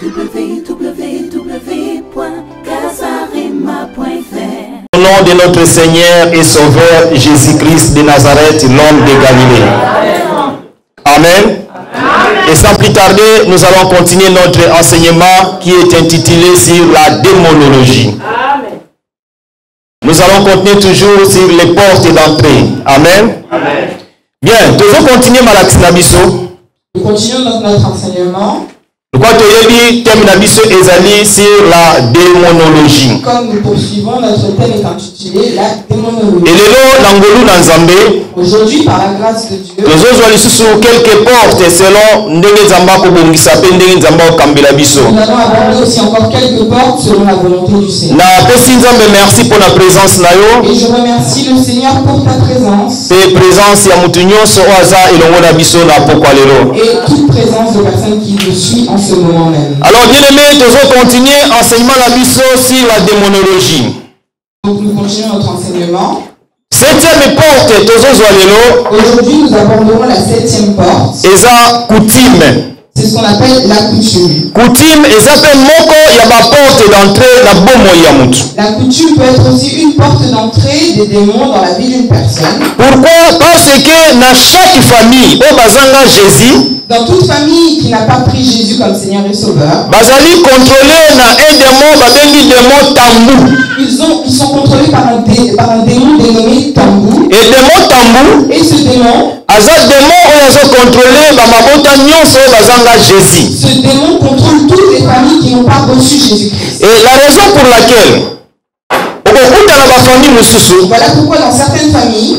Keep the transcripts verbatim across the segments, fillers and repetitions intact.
w w w point casarema point f r. Au nom de notre Seigneur et Sauveur Jésus-Christ de Nazareth, l'homme de Galilée. Amen. Amen. Et sans plus tarder, nous allons continuer notre enseignement qui est intitulé sur la démonologie. Amen. Nous allons continuer toujours sur les portes d'entrée. Amen. Amen. Bien, nous allons continuer Malaxi Nabiso. Nous continuons notre, notre enseignement. Pourquoi tu as dit thème Nabiso Ezali sur la démonologie? Comme nous poursuivons, notre thème est intitulé la démonologie. Et le lot d'Angolou Nanzambé. Aujourd'hui, par la grâce de Dieu, nous allons sur quelques portes selon Ndenge Zamba Kobongisa pe Ndenge Zamba Okambela biso. Nous allons aborder aussi encore quelques portes selon la volonté du Seigneur. Na pesi Nzambe merci pour la présence na yo. Et je remercie le Seigneur pour ta présence. Et présence ya mutu nyonso oza elongo na biso na pokwa lelo. Et toute présence de personnes qui nous suivent en ce moment même. Alors bien aimé, nous allons continuer enseignement la biso sur la démonologie. Donc nous continuons notre enseignement. Septième porte, aujourd'hui nous aborderons la septième porte. Eza coutume. C'est ce qu'on appelle la coutume. Coutume, eza pe moko ya ba porte d'entrée na bomo ya mutu. La coutume peut être aussi une porte d'entrée des démons dans la vie d'une personne. Pourquoi? Parce que dans chaque famille, au bazanga Jésus, dans toute famille qui n'a pas pris Jésus comme Seigneur et Sauveur, bazali contrôlé na un démon, babengi démon tambou. Ils, ont, ils sont contrôlés par un, dé, par un démon dénommé tambou. Et démon tambou, et ce démon, aza démon oyo azo contrôlé ba mabota nyonso bazanga Jésus. Ce démon contrôle toutes les familles qui n'ont pas reçu Jésus-Christ. Et la raison pour laquelle okokuta na ba famille mususu, voilà pourquoi dans certaines familles,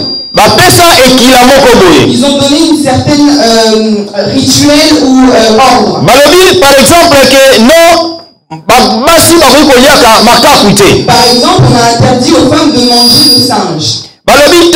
ils ont donné une certaine euh, rituel ou euh, ordre. Balobi, par exemple, que non, par exemple, on a interdit aux femmes de manger le singe. Balobi,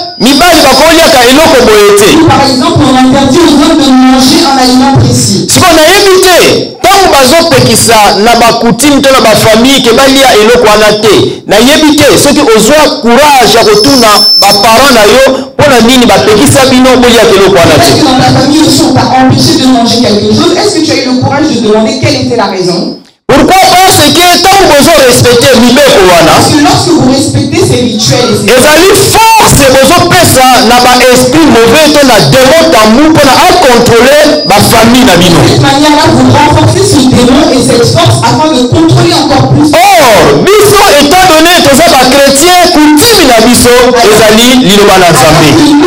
ou par exemple, on a interdit aux hommes de manger un aliment précis. Si on a évité, tant bazo pekisa na ba coutume to na ba famille ke balia eloko wana te na yebite soki ozwa courage ya kotuna ba parents na yo pona nini ba pekisa bino bolia eloko wana te. Est-ce que dans ta famille aussi on t'a empêché de manger quelque chose? Est-ce que tu as eu le courage de demander quelle était la raison? Pourquoi? Parce que tant que vous respectez mibeko wana, parce que lorsque vous respectez ces rituels et ces ezali force bozo pesa na ba esprit mauvais to na démon tamou pour na contrôler ba famille na bino. De cette manière-là, vous renforcez ce démon et cette force afin de contrôler encore plus. Or, biso étant donné que ça ba chrétien coutume na biso ezali liloba na Nzambe.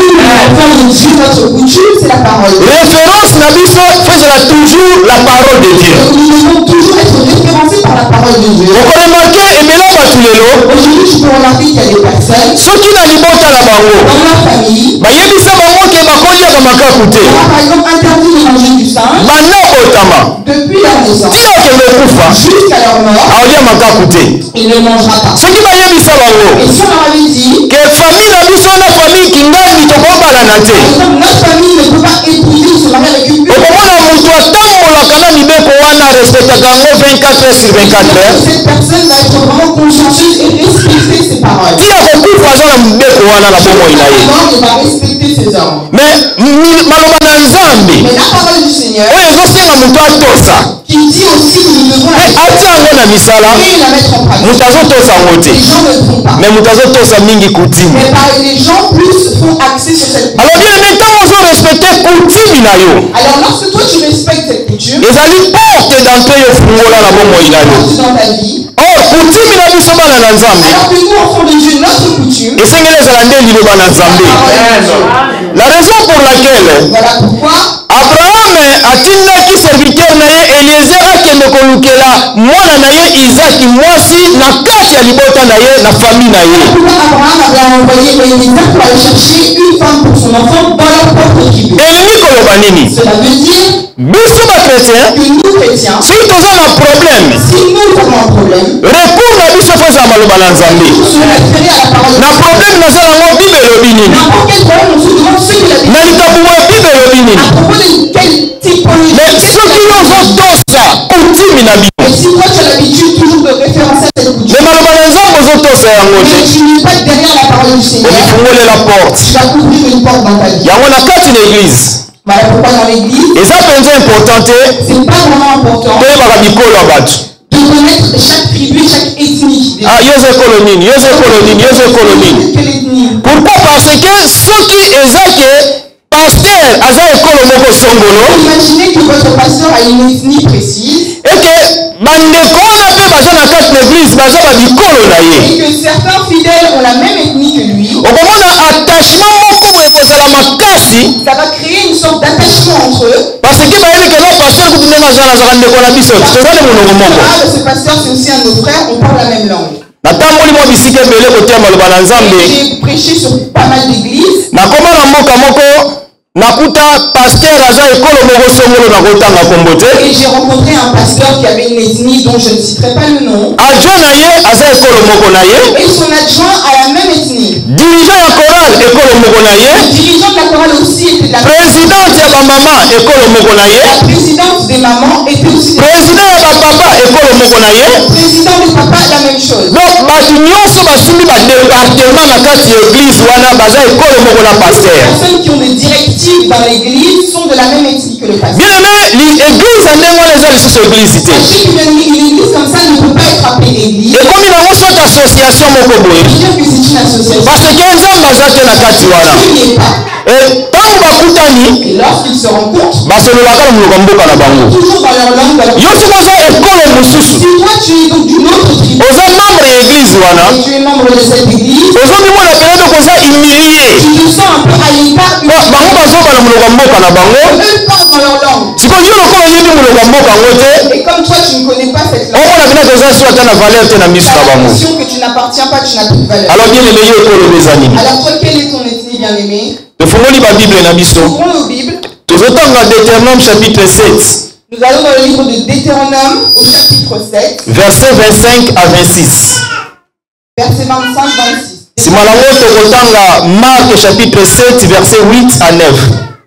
Notre coutume, c'est la parole. Référence na biso faisera toujours la parole de Dieu. Nous devons toujours être référencés par la parole de Dieu. Vous remarquez emela batulelo. Aujourd'hui, je peux remarquer qu'il y a des personnes. Soki na libota na bango. Dans ma famille. Ba yebisa bango ke bakolia ba makakute. On a par exemple interdit de manger du singe. Bana otama. Depuis leur naissance. Tia ke mekufa. Jusqu'à leur mort. Aolia makakute. Il ne mangera pas. Soki ba yebisa bango. Et si on leur avait dit que famille na biso na famille kingali tokobala na te. Notre famille ne peut pas épouser ou se marier avec une personne. Okomona mutu atambolaka na mibeko wana respectaka ngo vingt-quatre heures sur vingt-quatre heures. Cette personne va être vraiment consciencieuse et respecter ses paroles. Tia kokufa aza na mibeko wana na bomoi na ye. Il va respecter ses ordres. Mais maloba na Nzambe. Mais la parole du Seigneur. Oyo ezosenga mutu atosa. Qui dit aussi que nous devons atia yango na misala. Mutu azotosa ngo te. Mais mutu azotosa mingi coutume. Mais par les gens plus font axer sur cette coutume. Alors bien maintenant on doit respecter coutume na yo. Alors lorsque toi tu respectes cette coutume. Ezali porte d'entrée yo fungola na bomoi na yo. Dans ta vie. Oh, coutume na biso bana na Nzambe. Alors que nous enfants de Dieu notre coutume. Esengeli ezala nde liloba na Nzambe. La raison pour laquelle. Voilà pourquoi. Abraham atindaki serviteur na ye Eliezer akende kolukela mwana na ye Isaac mwasi na kati ya libota na ye na famille na ye. Abraham avait envoyé Eliezer pour aller chercher une femme pour son enfant dans leur propre tribu. Elingi koloba nini? Cela veut dire biso ba chrétien que nous chrétiens, si toza na problème, si nous avons un problème, recours na biso feza maloba na Nzambe. Na problème na zala ngo Bible elobi nini? N'importe quel problème on se demande ce que la Bible. Na likabu wa Bible elobi nini? À propos de quel typologie. Mais soki ozotosa coutume na bino. Et si toi tu as l'habitude toujours de référencer cette coutume. Mais maloba na Nzambe ozotosa yango te. Mais tu n'es pas derrière la parole du Seigneur. Ofungole la porte. Tu vas ouvrir une porte dans ta vie. Yango na kati na église. Voilà pourquoi dans l'église, Et ça c'est important. c'est pas vraiment important De connaître chaque tribu, chaque ethnie. Ah, yose colonie, yose colonie, yose colonie. Quelle ethnie? Pourquoi? Parce que ceux qui exagèrent, pasteur, aza ekolo moko songolo. Imaginez que votre pasteur a une ethnie précise. Et que bandeko wana pe baza na kati na église baza ba bikolo na ye. Et que certains fidèles ont la même ethnie que lui. Okomona attachement moko ekozala makasi. Ça va créer une sorte d'attachement entre eux. Parce que bayebi que non pasteur kutu ndenge aza nazaka ndeko na biso tozali monoko moko. Ah, ce pasteur c'est aussi un de nos frères, on parle la même langue. natamboli mwa bisika ebele kotia maloba na Nzambe. J'ai prêché sur pas mal d'églises. nakoma na mboka moko nakuta pasteur aza ekolo moko songolo na kotanga kombo te. Et j'ai rencontré un pasteur qui avait une ethnie dont je ne citerai pas le nom. adjoint na ye aza ekolo moko na ye. Et son adjoint a la même ethnie. dirigeant ya chorale ekolo moko na ye. Le dirigeant de la chorale aussi était de la même ethnie. présidente ya bamama ekolo moko na ye. La présidente des mamans était aussi de la même ethnie. président ya bapapa ekolo moko na ye. Président des papas, la même chose. donc bato nyonso basimbi badepartement na kati ya église wana baza ekolo moko na pasteur. Les personnes qui ont des directives dans l'église sont de la même ethnie que le pasteur. bien aimé l'église ndenge wana eza lisusu église te. Sachez qu'une église comme ça ne peut pas être appelée église. ekomi nango soki association moko boye. Je veux dire que c'est une association. parce que nzambe aza te na kati wana. Dieu n'y est pas. ntango bakutani Et lorsqu'ils se rencontrent, basololaka na monoko mboka na bango. toujours dans leur langue, dans leur... yo soki oza ekolo mosusu Si toi tu es donc d'une autre tribu, oza membre ya église wana et tu es membre de cette église, ozomimona pene koza humilie. tu te sens un peu à l'écart. bango bazoba na monoko mboka na bango. Eux parlent dans leur langue. sikoyo yo lokola oyebi monoko mboka yango te Et comme toi tu ne connais pas cette langue, omona bina koza so ata na valeur te na miso tu na as bango. l'impression que tu n'appartiens pas, tu n'as plus de valeur. alors bien aimé yo ekolo eza nini? Alors toi, quelle est ton ethnie bien-aimé? tofungoli babible na biso Ouvrons nos Bibles. tozotanga Deutéronome chapitre sept Nous allons dans le livre de Deutéronome au chapitre sept, verset vingt-cinq à vingt-six. verset vingt-cinq à vingt-six. nsima nango tokotanga Marc chapitre sept verset huit à neuf.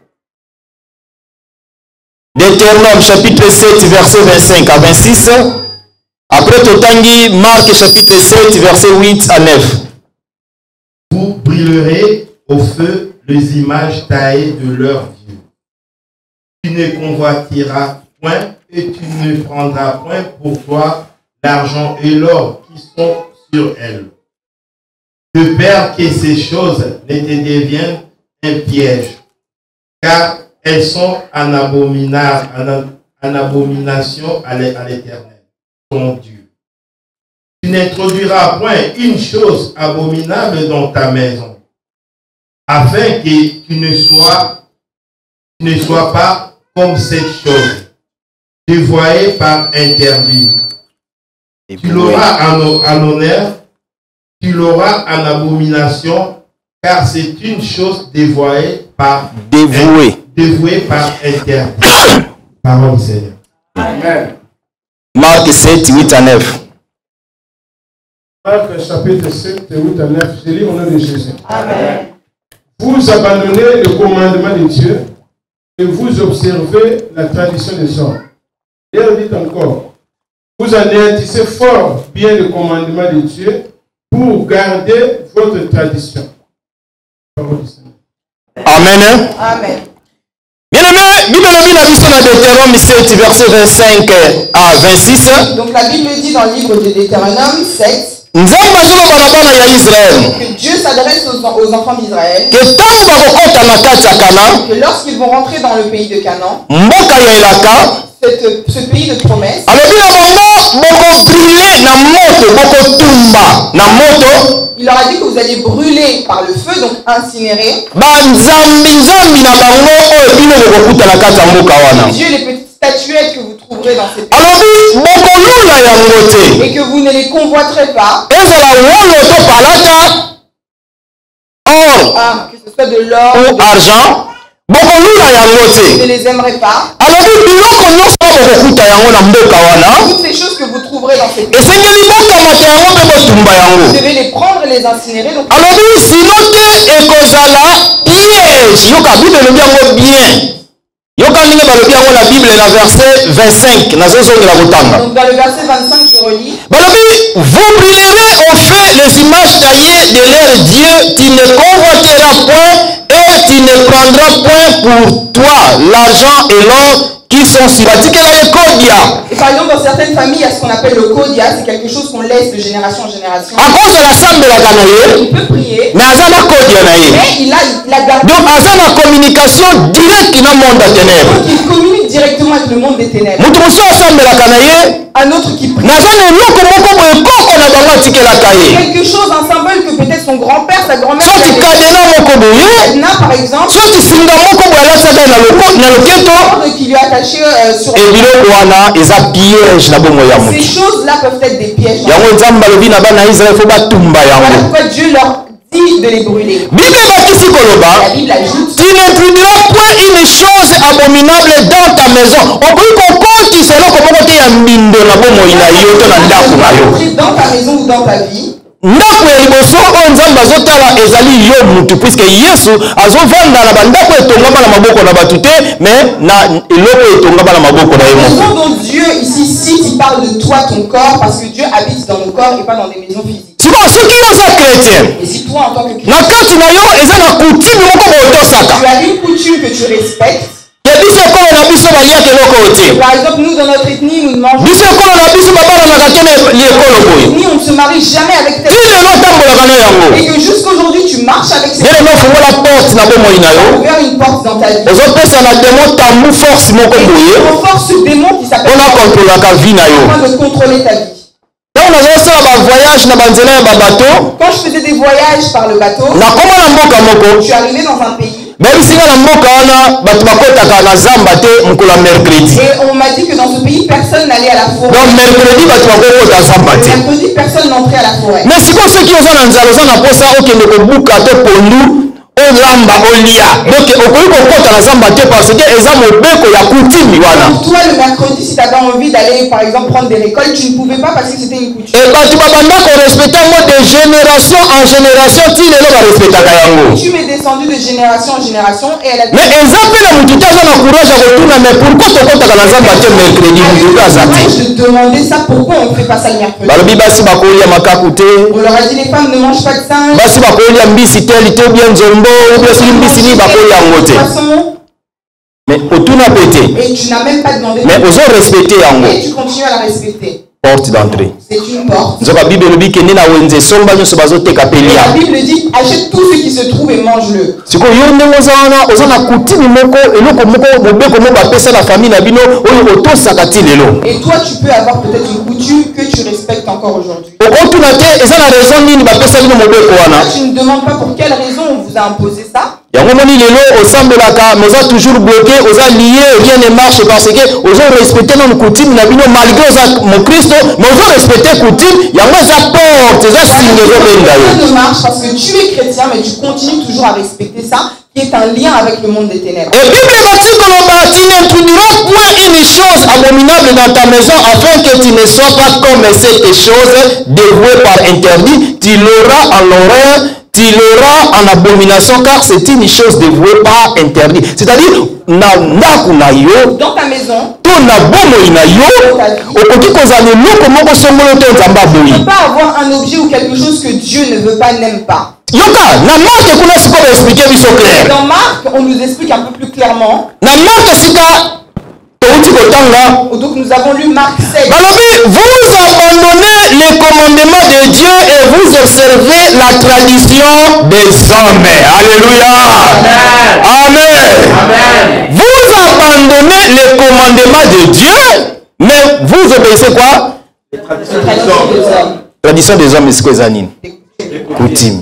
Deutéronome chapitre sept verset vingt-cinq à vingt-six. Après totangi Marc chapitre sept verset huit à neuf. Vous brûlerez au feu les images taillées de leurs dieux. Tu ne convoiteras point et tu ne prendras point pour toi l'argent et l'or qui sont sur elles. De peur que ces choses ne te deviennent un piège, car elles sont en, abomina, en, en abomination à l'Éternel, ton Dieu. Tu n'introduiras point une chose abominable dans ta maison, afin que tu ne sois, tu ne sois pas comme cette chose, dévoyée par interdit. Tu l'auras en, en honneur, tu l'auras en abomination, car c'est une chose dévoyée par dévouée, dévouée par interdit. Parole du Seigneur. Amen. Marc sept, huit à neuf. Marc chapitre sept, huit à neuf. Je lis au nom de Jésus. Amen. Vous abandonnez le commandement de Dieu et vous observez la tradition des hommes. Et on dit encore, vous anéantissez fort bien le commandement de Dieu pour garder votre tradition. Parole du Seigneur. Amen. Amen. Bien aimé, Bible dit la mission de Deutéronome sept verset vingt-cinq à vingt-six. Donc la Bible dit dans le livre de Deutéronome sept Nzambe azoloba na bana ya Israël que Dieu s'adresse aux, aux enfants d'Israël, ke ntango bakokota na kati ya Kana que lorsqu'ils vont rentrer dans le pays de Canaan, mboka ya elaka cette, ce pays de promesse, alobi na bango bokobrile na moto bokotumba na moto il leur a dit que vous allez brûler par le feu, donc incinérer banzambi nzambi na bango oyo bino bokokuta na kati ya mboka wana. Dieu, les petites statuettes que vous trouverez dans ces pays, alobi bokolula yango te et que vous ne les convoiterez pas, ezala wolo to palata or ah, que ce soit de l'or, ou de- argent bokolula yango vous te. ne les aimerez pas. alobi biloko nyonso bokokuta yango na mboka wana Toutes ces choses que vous trouverez dans ces pays, esengeli bokamata yango mpe botumba vous yango. devez les prendre et les incinérer. Donc, alobi sino te ekozala piège. yoka bible elobi yango bien. yoka ndenge balobi yango na bible na verset vingt-cinq nazozongela kotanga. donc dans le verset vingt-cinq, je relis. balobi vous brûlerez au feu les images taillées de leur Dieu, tu ne convoiteras point et tu ne prendras point pour toi l'argent et l'or qui sont sur la Kodia. Et par exemple, dans certaines familles, il y a ce qu'on appelle le Kodia, c'est quelque chose qu'on laisse de génération en génération. À cause de la somme de la Ganaye, il peut prier, mais Azana Kodia naïe. mais il a, il a gardé. Donc Azana communication directe dans le monde des ténèbres. Donc il communique directement avec le monde des ténèbres. Mutumoso somme de la Ganaye. Un autre qui prie. Nazana loko moko boye koko na bango tike la kaye. Quelque chose, un symbole que peut-être son grand-père, sa grand-mère. Soit tu kadena moko boye. Kadena par exemple. Soit tu singa moko boye la sada na loko na loketo. Qui lui est attaché euh, sur. Et biloko wana eza piège na bongo ya mutu. Ces choses-là peuvent être des pièges. Yango nzamba lobi na bana Israël faut batumba yango. Voilà pourquoi Dieu leur dit de les brûler. Bible bakisi koloba. La Bible ajoute. Tu n'introduiras point une chose abominable dans ta maison. Okoki kokotisa eloko moko te ya mbindo na bomoi na yo to na ndako na yo. Dans ta maison ou dans ta vie. Ndako ya liboso oyo nzambe azotala ezali yo mutu puisque yesu azovanda na bandako etongama na maboko na bato te mais na eloko etongama na maboko na ye La moko. maison dont Dieu ici cite, il parle de toi, ton corps, parce que Dieu habite dans nos corps et pas dans des maisons physiques. sikoyo soki yo oza chrétien Et si toi en tant que na chrétien, kati na yo eza na kutimi moko bootosaka tu as une coutume que tu respectes. ya biso ekolo na biso baliaka eloko oyo te. Par exemple, nous dans notre ethnie, nous ne mangeons biso ekolo na biso babalanaka te na liekolo boye ni on ne se marie jamais avec tes ti lelo otambolaka no yango et que jusqu'aujourd'hui tu marches avec ces nde lelo ofungola porte na bomoi na yo ouvert une porte dans ta vie. ozopesa na demo tambu force moko boye Et renforce ce démon qui s'appelle mpona kontrolaka vi na yo. afin de contrôler ta vie. ntango nazosala bavoyage na banzela ya babato Quand je faisais des voyages par le bateau, nakoma na mboka moko je suis arrivé dans un pays bayebisinga na mboka wana bato bakotaka na zamba te mokolo ya mercredi. et on m'a dit que dans ce pays personne n'allait à la forêt. donc mercredi bato bakokota zamba Le te. mercredi personne n'entrait à la forêt. mais sikoyo soki oza na nzala oza na mposa okende kobuka to pondu olamba olia donc okoki kokota na zamba te parce que eza mobeko ya kutimi wana. Pour toi le mercredi si tu avais envie d'aller par exemple prendre des récoltes, tu ne pouvais pas parce que c'était une coutume. e bato babanda korespecte yango de génération en génération ti lelo barespectaka yango. La coutume est descendue de génération en génération et elle a mais eza mpe na motu te aza na courage ya kotuna mais pourquoi tokotaka na zamba te mercredi motu te aza te. je demandais ça, pourquoi on ne fait pas ça le mercredi? balobi basi bakolia makaku te On leur a dit les femmes ne mangent pas de singe. basi bakolia mbisi te lite ou bien nzombo ou bien soki mbisi nini bakolia yango te. mais otuna pe te Et tu n'as même pas demandé. mais ozorespecte yango. Et tu continues à la respecter. porte d'entrée C'est une porte. nzoka bible elobi kende na wenze somba nyonso bazoteka pe Et la lia. Bible dit achète tout ce qui se trouve et mange-le. sikoyo yo ndenge oza wana oza na kutimi moko eloko moko mobeko moko bapesa na famille na bino oyo otosaka ti lelo. Et toi tu peux avoir peut-être une coutume que tu respectes encore aujourd'hui. okotuna te eza na raison nini bapesa bino mobeko wana. Tu ne demandes pas pour quelle raison on vous a imposé ça. yango moni lelo osambelaka mais oza toujours bloqué oza lié rien ne marche parce que ozorespecte nano kutimi na bino malgré oza mokristo mais ozorespecte kutimi yango eza porte eza singe ezobenda yo. Ça ne marche parce que tu es chrétien mais tu continues toujours à respecter ça qui est un lien avec le monde des ténèbres. Et Bible bati koloba tu n'introduiras point une chose abominable dans ta maison afin que tu ne sois pas comme cette chose dévouée par interdit, tu l'auras en horreur, tu l'auras en abomination car c'est une chose dévouée par interdit. C'est-à-dire na ndaku na yo Dans ta maison, to na bomoi na yo okoki kozala eloko moko songolo to nzamba tu ne boyi. peux pas avoir un objet ou quelque chose que Dieu ne veut pas, n'aime pas. yoka na marke kuna sikoyo expliquer biso clair. Dans Marc, on nous explique un peu plus clairement. Na marke sika touti kotanga Donc nous avons lu Marc sept. balobi vous abandonnez les commandements de Dieu et vous observez la tradition des hommes. Alléluia. Amen. Amen. Vous abandonnez les commandements de Dieu mais vous obéissez quoi? Les traditions des hommes. Tradition des hommes c'est quoi zanine? Coutume.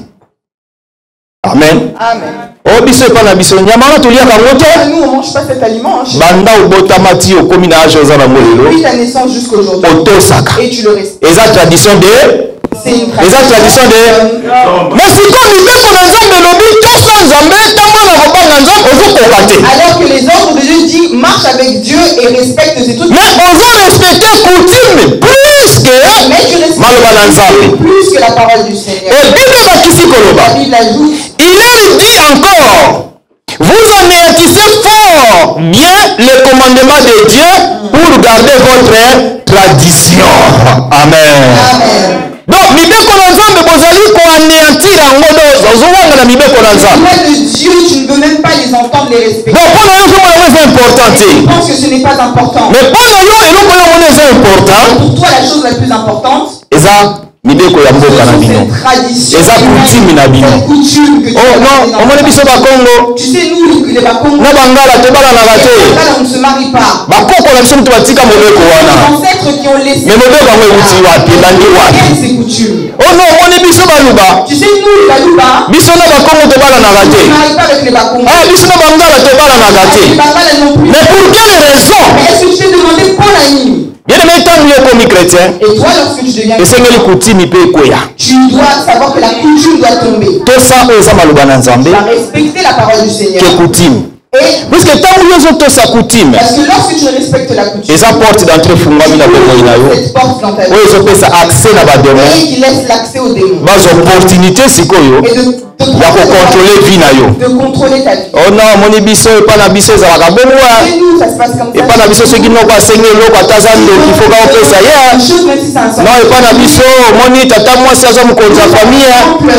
Amen. Amen. Oh biso epa na biso nyama wana toliaka yango te. Nous on mange pas cet aliment. Hein, chez banda obotama ti okomi na age oza na molelo depuis ta naissance jusqu'aujourd'hui. otosaka Et tu le respectes. eza tradition de C'est une eza tradition de mais sikoyo mibeko na nzambe elobi tosa nzambe ntango na kobanga nzambe ozokoka te Alors que les ordres de Dieu disent marche avec Dieu et respecte ces trucs. mais ozorespecte coutume plus que Mais tu maloba na nzambe. respectes plus que la parole du Seigneur. Et bible bakisi koloba La Bible ajoute. il est dit encore vous anéantissez fort bien les commandements de Dieu pour garder votre tradition. Amen. Amen. Donc mibeko na nzambe bozali koanéantir yango do ozowanga na mibeko na Les nzambe. lois de Dieu, tu ne veux même pas les entendre, les respecter. Donc mpo na yo ozomona yango eza important te. Je pense que ce n'est pas important. Mais mpo na yo eloko oyo omona eza important Pour toi, la chose la plus importante, eza mibeko ya mboka na c'est bino. cette tradition, Eza coutume na bino. cette coutume que tu Oh as non, dans omoni ta biso famille. bakongo Tu sais, nous, les Bakongos, na bangala tobalanaka te. on ne se marie pas. bakoko na biso moto batika mobeko Les wana. ancêtres qui ont laissé. Mais mobeko yango euti wapi elandi wapi? Quelles ces coutumes? Oh non, omoni biso baluba Tu sais, nous, les Balouba, biso na bakongo tobalanaka on ne te. se marie pas avec les Bakongos. Ah, biso na bangala tobalanaka te. Les Bangala non plus. Mais pour quelle raison? Mais est-ce que tu t'es demandé pour la nuit? Bien aimé, ntango yo komi chrétien Et toi, lorsque tu deviens esengeli kutimi mpe ekweya. tu dois savoir que la coutume doit tomber. tosa oyo eza maloba na nzambe Tu dois respecter la parole du Seigneur. ke kutimi. Et Puisque ntango yo ozotosa kutime parce que lorsque tu respectes la coutume, eza porte d'entrée efungwami na bomoi na yo cette porte dans ta vie oyo ezopesa accès na bademo et qui laisse l'accès aux démons. bazwa opportunité sikoyo Et de, de, ya kokontrole vie na yo. de contrôler ta vie. Oh non, moni biso epa na biso ezalaka bomwa Et nous, ça se passe comme ça. epa na biso soki noko asengi eloko ata aza ndoki foka opesa ye. Une chose, même si c'est un Non, epa na biso moni tata mwasi aza mokonzi ya famille.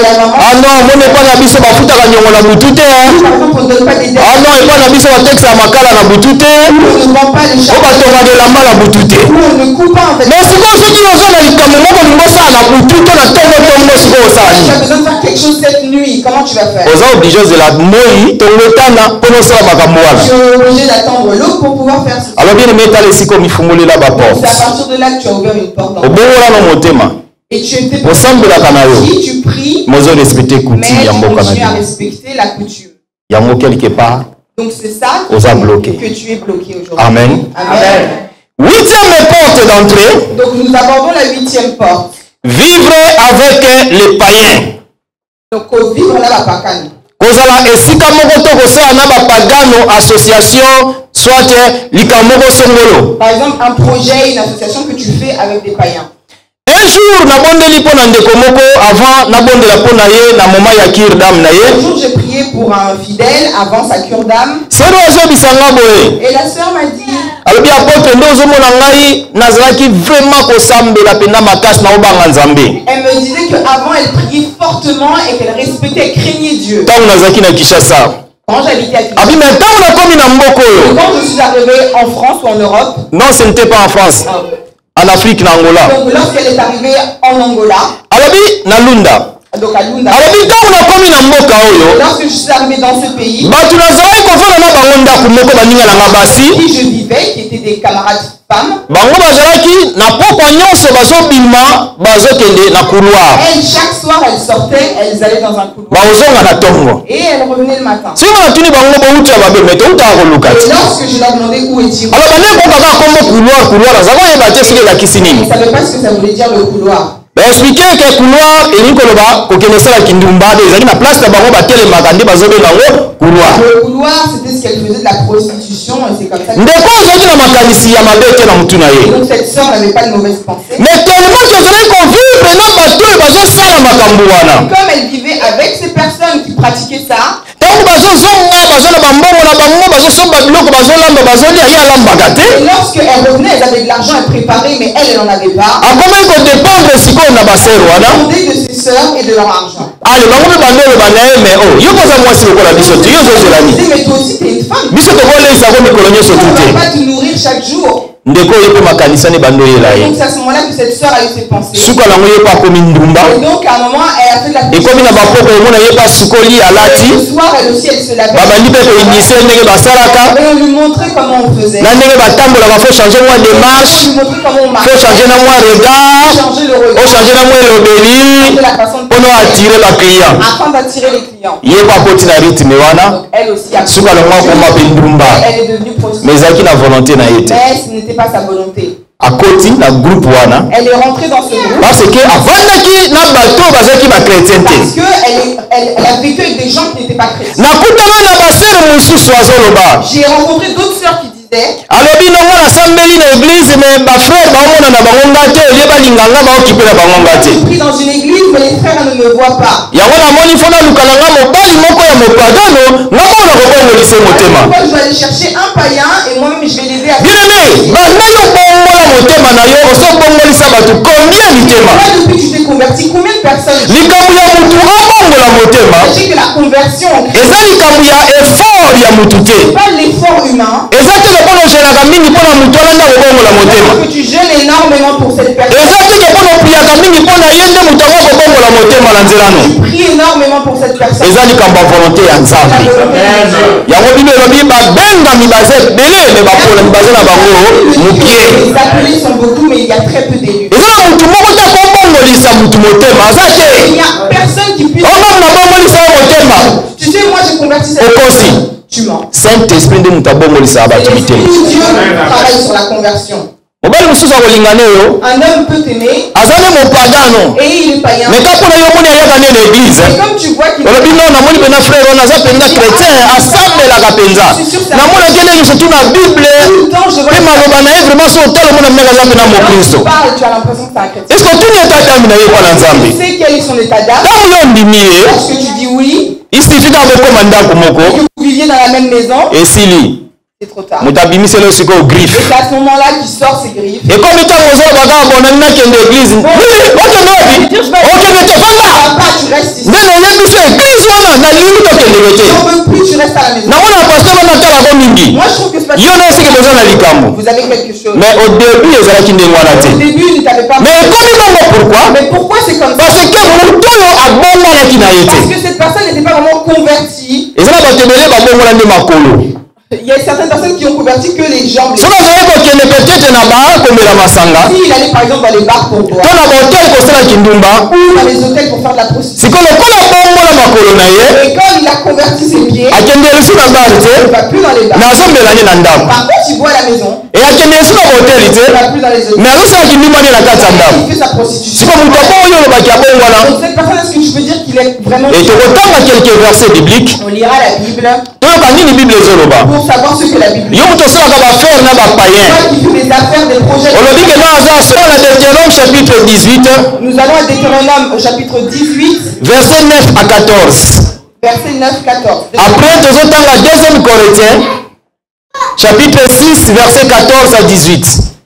Ah non, moni epa na biso bafutaka nyongo na butu te. Par exemple, on ne donne pas des Ah non, epa na biso batekisa makala na butu te. on ne vend pas les o chats. batongaka elamba na butu te. On ne coupe pas en fait. Mais sikoyo soki oza na likambo moko lingo osala na butu to na ntongo ntongo sikoyo osala Tu as nini? besoin de faire quelque chose cette nuit. Comment tu vas faire? oza oblige ozela moi ntongo etana mpona osala makambo wana. Tu es obligé d'attendre l'eau pour pouvoir faire ce. alors bien aimé etala esika omifungolela C'est baporte à partir de là que tu as ouvert une porte dans ta vie. obongola no motema Et tu étais osambelaka na yo si tu pries, mozo respecte mais kutime ya tu mboka na continues à bino respecter la coutume. yango quelque part. Donc c'est ça Aux a bloqué. que tu es bloqué aujourd'hui. Amen. Amen. Huitième porte d'entrée, Donc nous abordons la huitième porte. vivre avec les païens. Donc au vivre là, la pakani. kozala esika moko to kosala na bapagano association soit likambo moko songolo. Par exemple, un projet, une association que tu fais avec des païens. Un jour nabondeli mpo na ndeko moko avant nabondela mpo na ye na moma ya kirdam na Un ye jour, j'ai prié pour un fidèle avant sa cure d'âme. sero azobisanga boye Et la sœur m'a dit, alobi apotre nde ozomona ngai nazalaki vraiment kosambela mpenza makasi na obanga nzambe elle me disait qu'avant, elle priait fortement et qu'elle respectait et craignait Dieu. ntango nazalaki na Kinshasa. Quand j'habitais à Kinshasa. abi me ntango nakomi na mboka Et oyo quand je suis arrivée en France ou en Europe, non ce n'était pas en France en Afrique na Angola donc lorsqu'elle est arrivée en Angola, alobi nalunda donc à Lunda, alobi ntango nakomi na mboka oyo lorsque je suis arrivée dans ce pays, bato nazalaki kofanda na bango ndako moko baninga nanga basi qui je vivais, qui étaient des camarades femmes, bango bazalaki na pokwa nyonso bazobima bazokende na couloir elles, chaque soir, elles sortaient, elles allaient dans un couloir. baozonga na tongo Et elles revenaient le matin. soki natuni bango bouti ya babe me toutaka koluka Et ti lorsque je leur demandais où est-il, alors bandekokaka kombo couloir couloir aza koyeba te soki elakisi ils nini ne savaient pas ce que ça voulait dire le couloir. baexplike ke couloir elingi koloba kokende esalaki ndumba de ezalaki na place na bango batelemaka nde bazobenga yango couloir Le couloir, c'était ce qu'elle faisait de la prostitution et c'est comme ça que... ndeko ozalaki na makanisi ya mabe te na motu na ye Donc cette sœur n'avait pas de mauvaises pensées. mais tellement ke ozalaki kovivre na bato oyo bazosala makambo wana Comme elle vivait avec ces personnes qui pratiquaient ça, ntango bazozonga baza na bambongo na bango bazosomba biloko bazolamba bazolia ye alambaka te et lorsqu'elles revenaient, elles avaient de l'argent à préparer, mais elle, elle n'en avait pas. akomaki kodépendre sikoyo na basere wana Elle demandait de ses sœurs et de leur argent. ale bango mpe bande oyo banaye me o yo koza mwasi lokola biso te yo ozozela Elle nini disait, mais toi aussi, t'es une femme. biso tokoleisako mikolo nyonso On tu ne te va pas te nourrir chaque jour. ndeko oyo mpe makanisa ne bando oyela ye Donc c'est à ce moment-là que cette sœur a eu ses pensées. suka nango ye mpe akomi ndumba Et donc à un moment, elle a fait de la ekomi na bapoko omona ye mpe asukoli alati Le soir, elle aussi, elle se lavait. babandi mpe koinisie ndenge basalaka Et on lui montrait comment on faisait. na ndenge batambolaka fo change mwa On démarche lui montrait comment on fo marchait. change na mwa regard Changer le regard. ochange na mwa elobeli Changer la façon de mpona atire baclient afin d'attirer les clients. ye mpe akoti na rythme wana Donc elle aussi a suka nango akoma mpe ndumba Elle est devenue mais prostituée. ezalaki na volonté na ye te Mais ce n'était pas sa volonté. akoti na groupe wana Elle est rentrée dans ce groupe parce que avandaki na bato oyo bazalaki bachrétien te parce qu'elle elle, elle a vécu avec des gens qui n'étaient pas chrétiens. nakutana na basere mosusu azoloba J'ai rencontré d'autres sœurs qui disaient alobi nongo nasambeli na église me bafrère baomona na bango nga te olie balinganga baokipe na bango nga te je prie dans une église, mais les frères ne me voient pas. Ya wana moni fona lukalanga mobali moko ya mopagano ngamona kobongo lise motema. Pourquoi je dois aller chercher un païen et moi-même je vais l'aider à... Bien aimé, banda yo bongola motema na yo oso bongolisa batu combien mitema? Moi depuis que tu t'es converti, combien de personnes? Likambo ya mutu abongola motema. Sachez que la conversion, Eza likambo ya effort ya mutu te. c'est pas l'effort humain. Eza te kono jenaka mingi pona mutu alanda kobongola motema. Que tu gênes énormément pour cette personne. Eza te kono priaka mingi pona yende mutu akobongola motema na nzelano. Tu pries énormément pour cette personne. Eza likambo volonté ya Nzambe. Yango bino lobi babenga mibaze bele me bapola mibaze na bango mukie. Les appelés sont beaucoup mais il y a très peu d'élus. Eza mutu moko te kobongolisa mutu motema aza te. Il n'y a personne qui puisse... Omo na bongolisa motema. Tu sais, moi j'ai converti cette Okosi. personne. Tu mens. Saint-Esprit nde mutu abongolisa Et abatu l'Esprit mitema. de Dieu travaille sur la conversion. Mobali mosusu akolingana oyo Un homme peut t'aimer aza ne mopagano et il est païen. me ka mpona yo moni ayaka nde na église Et comme tu vois qu'il olobi no namoni mpenza frère wana aza mpenza chrétien asambelaka mpenza namonaki ndenge surtout na bible mpe maloba na ye vraiment so otala omona meka aza mpena mokristo parle, tu as l'impression que c'est un chrétien. eske otuni eta dami na ye kwa na nzambe Tu sais quel est son état d'âme. ntango yo ondimi ye Lorsque tu dis oui, isifi kaka bokoma ndako moko que vous viviez dans la même maison, esili c'est trop tard. moto abimiseli yo sikoyo Et griffe c'est à ce moment-là qu'il sort ses griffes. ekomi ntango ozoloba kaka bonani nakende église okende wapi okende te fanda Papa, tu restes ici. nde nayebi so église wana nalingi tokendeke te Si on veut plus, tu restes à la maison. namona paster wana atalako mingi Moi, je trouve que c'est pas yo na esiki boza na likambo Vous avez quelque chose. mais au début ezalaki ndenge wana Au te début, il ne t'avait pas... mais ekomi bongo pourquoi Mais pourquoi c'est comme ça? parce que moto oyo abongolaki na ye Parce te que cette personne n'était pas vraiment convertie. eza na bato ebele babongola nde makolo Il y a certaines personnes qui ont converti que les jambes. soki azali kokende peut-être na ba komela masanga Si il allait par exemple dans les bars pour boire, to na bahotel kosala kindumba ou dans les hôtels pour faire de la prostitution. sikoyo lokola bongola makolo na ye Et quand il a converti ses pieds, akende esu na bar il ne te va plus dans les bars. nazombela nde na ndako Par contre, il boit à la maison, e akende esu na bahoteli il te ne va plus dans les hôtels. mais azosala kindumba nde na kati ya ndako Il fait sa prostitution. siko moto abongo oyo olobaki abongwana Donc cette personne, est-ce que tu peux dire qu'il est vraiment... et tokotanga quelques versets bibliques On lira la Bible toyoka nini bible ezoloba pour savoir ce que la Bible dit. yo moto osalaka bafere na bapayen Toi qui fais des affaires, des projets... olobi ke na aza sona na Deutéronome chapitre dix-huit Nous allons à Deutéronome au chapitre dix-huit, verset neuf à quatorze verset neuf à quatorze. après tozotanga deuxième Corinthiens chapitre six verset quatorze à dix-huit.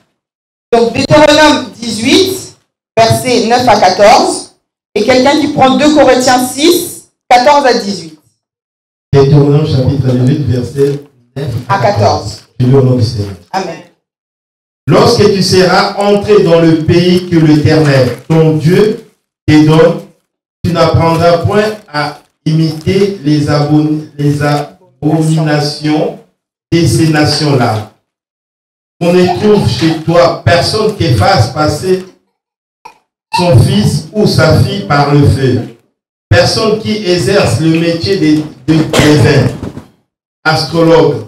Donc Deutéronome dix-huit, verset neuf à quatorze. Et quelqu'un qui prend deux Corinthiens six, quatorze à dix-huit. Deutéronome chapitre dix-huit, verset neuf À quatorze. Je lis au nom du Seigneur. Amen. Lorsque tu seras entré dans le pays que l'Éternel, ton Dieu, te donne, tu n'apprendras point à imiter les, abon les abominations de ces nations-là. On ne trouve chez toi personne qui fasse passer son fils ou sa fille par le feu. Personne qui exerce le métier de, de devin, astrologue,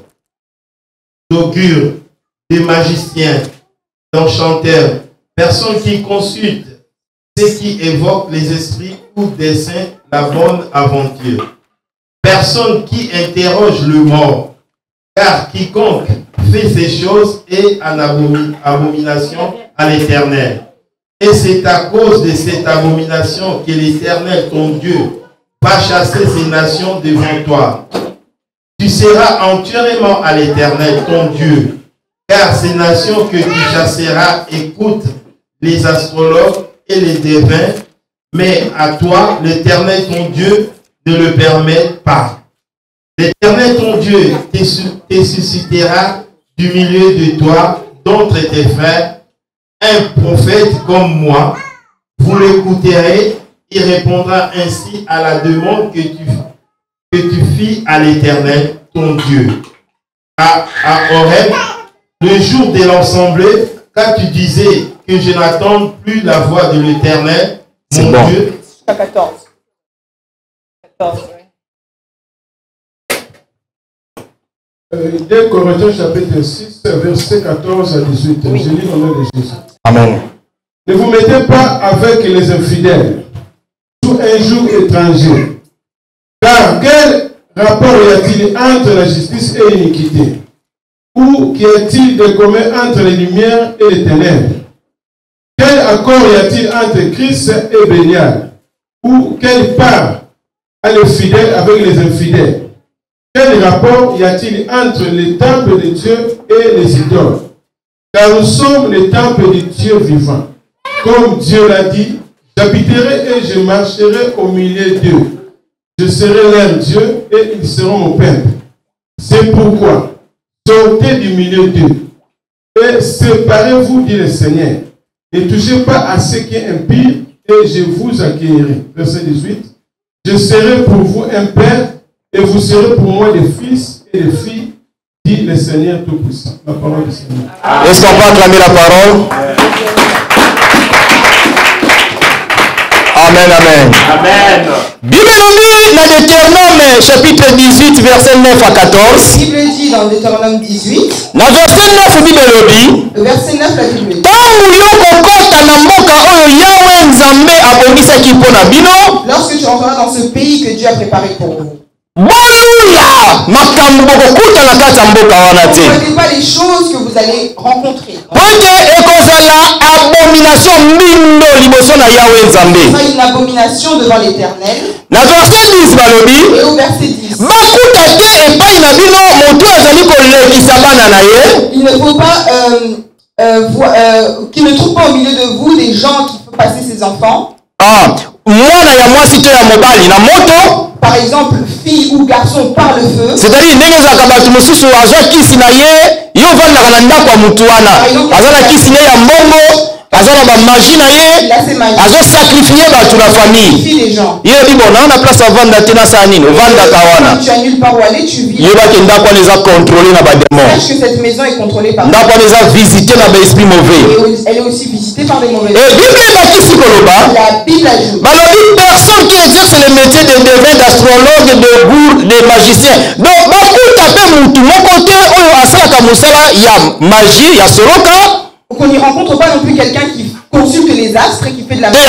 d'augure, des magiciens, d'enchanteurs, personne qui consulte ceux qui évoquent les esprits ou des saints la bonne aventure, personne qui interroge le mort, car quiconque fait ces choses est en abomination à l'Éternel. Et c'est à cause de cette abomination que l'Éternel, ton Dieu, va chasser ces nations devant toi. Tu seras entièrement à l'Éternel, ton Dieu, car ces nations que tu chasseras écoutent les astrologues et les devins, mais à toi, l'Éternel, ton Dieu, ne le permet pas. L'Éternel, ton Dieu, te suscitera du milieu de toi, d'entre tes frères, un prophète comme moi. Vous l'écouterez, il répondra ainsi à la demande que tu, que tu fis à l'Éternel, ton Dieu. À, à Horeb, le jour de l'Assemblée, quand tu disais que je n'attends plus la voix de l'Éternel, mon bon. Dieu. Jusqu'à quatorze. quatorze, oui. deux Corinthiens chapitre six, verset quatorze à dix-huit. Oui. Je lis au nom de Jésus. Amen. Ne vous mettez pas avec les infidèles sous un joug étranger. Car quel rapport y a-t-il entre la justice et l'iniquité? Ou qu'y a-t-il de commun entre les lumières et les ténèbres? Quel accord y a-t-il entre Christ et Bélial? ou quelle part a les fidèles avec les infidèles? Quel rapport y a-t-il entre les temples de Dieu et les idoles? Car nous sommes les temples de Dieu vivant. Comme Dieu l'a dit, j'habiterai et je marcherai au milieu d'eux. Je serai leur Dieu et ils seront mon peuple. C'est pourquoi, sortez du milieu d'eux et séparez-vous, dit le Seigneur. Ne touchez pas à ce qui est impie et je vous accueillerai. Verset dix-huit. Je serai pour vous un père et vous serez pour moi des fils et des filles, dit le Seigneur Tout-Puissant. La parole du Seigneur. Est-ce qu'on peut acclamer la parole? Amen, amen. Amen. Bible dit dans Deutéronome chapitre dix-huit, verset neuf à quatorze. La Bible dit dans Deutéronome dix-huit, Dans verset neuf, Bible dit, le verset neuf, la Bible dit, Tangu yokokota na mboka oyo Yahweh Nzambe abongisaki mpo na bino, lorsque tu entreras dans ce pays que Dieu a préparé pour vous, boluya makambo bokokuta na kati ya mboka wana ne te. voyez pas les choses que vous allez rencontrer. Pote ekozala abomination mbindo liboso na Yahweh Nzambe. Ce sera une abomination devant l'Éternel. Na verset dix balobi, Et au verset dix, bakuta te epai na bino moto azali kolekisa bana na ye. il ne faut pas euh, euh, vo- euh, qu'il ne trouve pas au milieu de vous des gens qui font passer ses enfants. Ah, mwana ya mwasi to ya mobali na moto. Par exemple, fille ou garçon par le feu. C'est-à-dire ndenge ezalaka bato mosusu azwa kisi na ye yo ovandaka na ndako ya motu wana aza na kisi ne ya mbongo aza na bamagie na ye azosakrifie bato na famille ye ebi bona na place avanda te nasala nini ovandaka wana yebaki ndako wana eza contrôlé na bademon, ndako wana eza visité na baesprit mauvais. Et bible ebakisi koloba balobi personne qui exerce le métier de devin d'astrologue, de gour, de magicien, donc bakuta mpe mutu moko te oyo asalaka mosala ya magie ya soroka. On n'y rencontre pas non plus quelqu'un qui consulte les astres et qui fait de la magie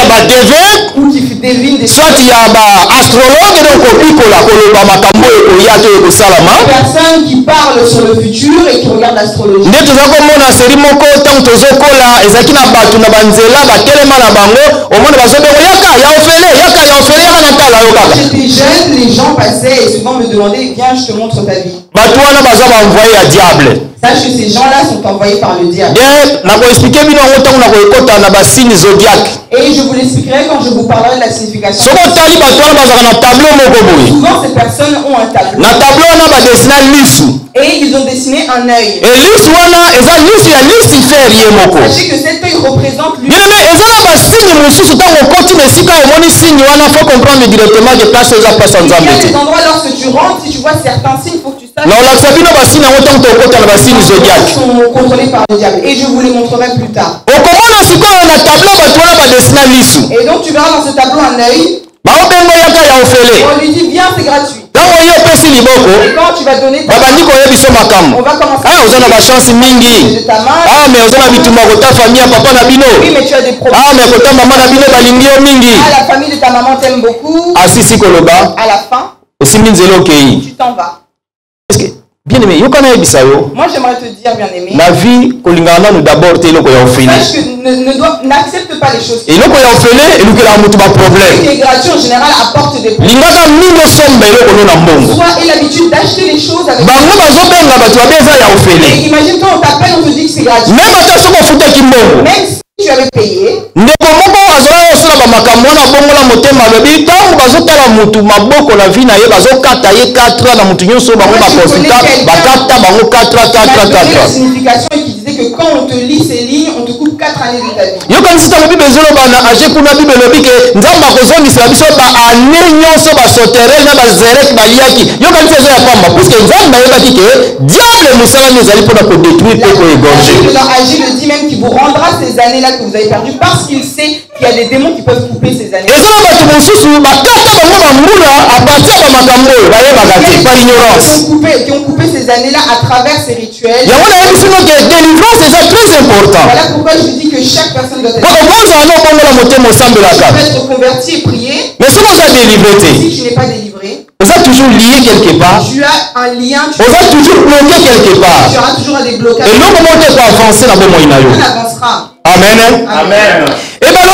ou qui devine des soit il y a ba astrologue donc opikola koloba makambo ekoya to ekosalama, personne qui parle sur le futur et qui regarde l'astrologie. nde toza komona seri moko ntango tozokola ezalaki na bato na banzela batelema na bango omona bazobengo yaka ya ofele yaka ya ofele yaka na tala yo kaka. J'étais jeune, les gens passaient et souvent me demandaient viens je te montre ta vie. Bato wana baza baenvoye ya diable. Sache que ces gens-là sont envoyés par le diable. Bien, nakoexpliquer bino ngo ntango nakoekota na basigne zodiaque. Et je vous l'expliquerai quand je vous parlerai de la signification. Soki otali bato wana bazalaka na tableau moko boye. Souvent ces personnes ont un tableau. Na tableau wana badesina lisu. Et ils ont dessiné un œil. Et lisu wana eza lisu ya Lucifer ye moko. Sachez que cet œil représente lui. Bien, mais eza na basigne mosusu ntango okoti na esika omoni signe wana faut comprendre directement que place eza place ya Nzambe te. Il y a des endroits lorsque tu rentres, si tu vois certains signes, il faut que tu saches. Na olakisa bino basigne yango ntango tokota na basigne zodiaque. Sont contrôlés par le diable. Et je vous les montrerai plus tard. Okomona sikoyo na tableau bato wana badesina lisu. Et donc tu verras dans ce tableau un œil. baobengo yaka ya ofele. On lui dit viens, c'est gratuit. Ntango ye opesi liboko Et quand tu vas donner ta babandi koyebi biso makambo. on va commencer Ah, oza na bachance mingi. de ta main. Ah, mais oza na bitumba kota famille ya papa na bino. Oui, mais tu as des problèmes. Ah, mais kota mama na bino balingi yo mingi. Ah, la famille de ta maman t'aime beaucoup. Asisi koloba À la fin, osimbi nzela okei. tu t'en vas. Est-ce que bien aimé yokana yebisa yo Moi, j'aimerais te dire, bien aimé, na vie kolingana nanu d'abord te eloko ya ofele. sache que ne, ne dois- n'accepte pas les choses. eloko ya ofele elukelaka motu Ce baproblème. qui est gratuit en général apporte des problèmes. lingaka mingi osomba eloko no na mbongo. Soit et l'habitude d'acheter les choses avec. bango bazobenga bato babe eza ya ofele. Et imagine toi, on t'appelle, on te dit que c'est gratuit. meme ata soki ofutaki mbongo Même si tu avais payé, ndeko moko azolaka kosala bamakambo wana bongola motema alobi ntango bazotala mutu maboko na vi na ye bazokata ye quatre na mutu nyonso bango bakonsulta bakata bango quatre tu quatre m'as donné la quatre. signification et qui disait que quand on te lit ces lignes, on te coupe quatre années de ta vie. yokanisi ntango bible ezoloba na age kuna bible elobi ke nzambe akozongisela biso baane nyonso basoterel na bazerek baliaki yokanisi eza ya pamba puiske nzambe ayebaki ke diable mosalani ezali mpona kodétruire mpe koégorge. Dans Agile le dit même qu'il vous rendra ces années-là que vous avez perdues parce qu'il sait qu'il y a des démons qui peuvent couper ces années. eza na bato mosusu bakata bango bambula apartir ya bamakambo oyo bayebaka te par ignorance. Qui ont coupé, qui ont coupé ces années-là à travers ces rituels. yango nayebisino ke délivrance eza très important. Voilà pourquoi je vous dis que chaque personne doit être. po okozala na obongola motema osambelaka Tu peux être converti et prier. mais soki oza délivre te Si tu n'es pas délivré, oza toujours lié quelque part, tu as un lien, tu, oza toujours bloqué quelque part, tu auras toujours des blocages. eloko moko te koavance na bomoi na yo. On avancera. amen. Amen. e balobi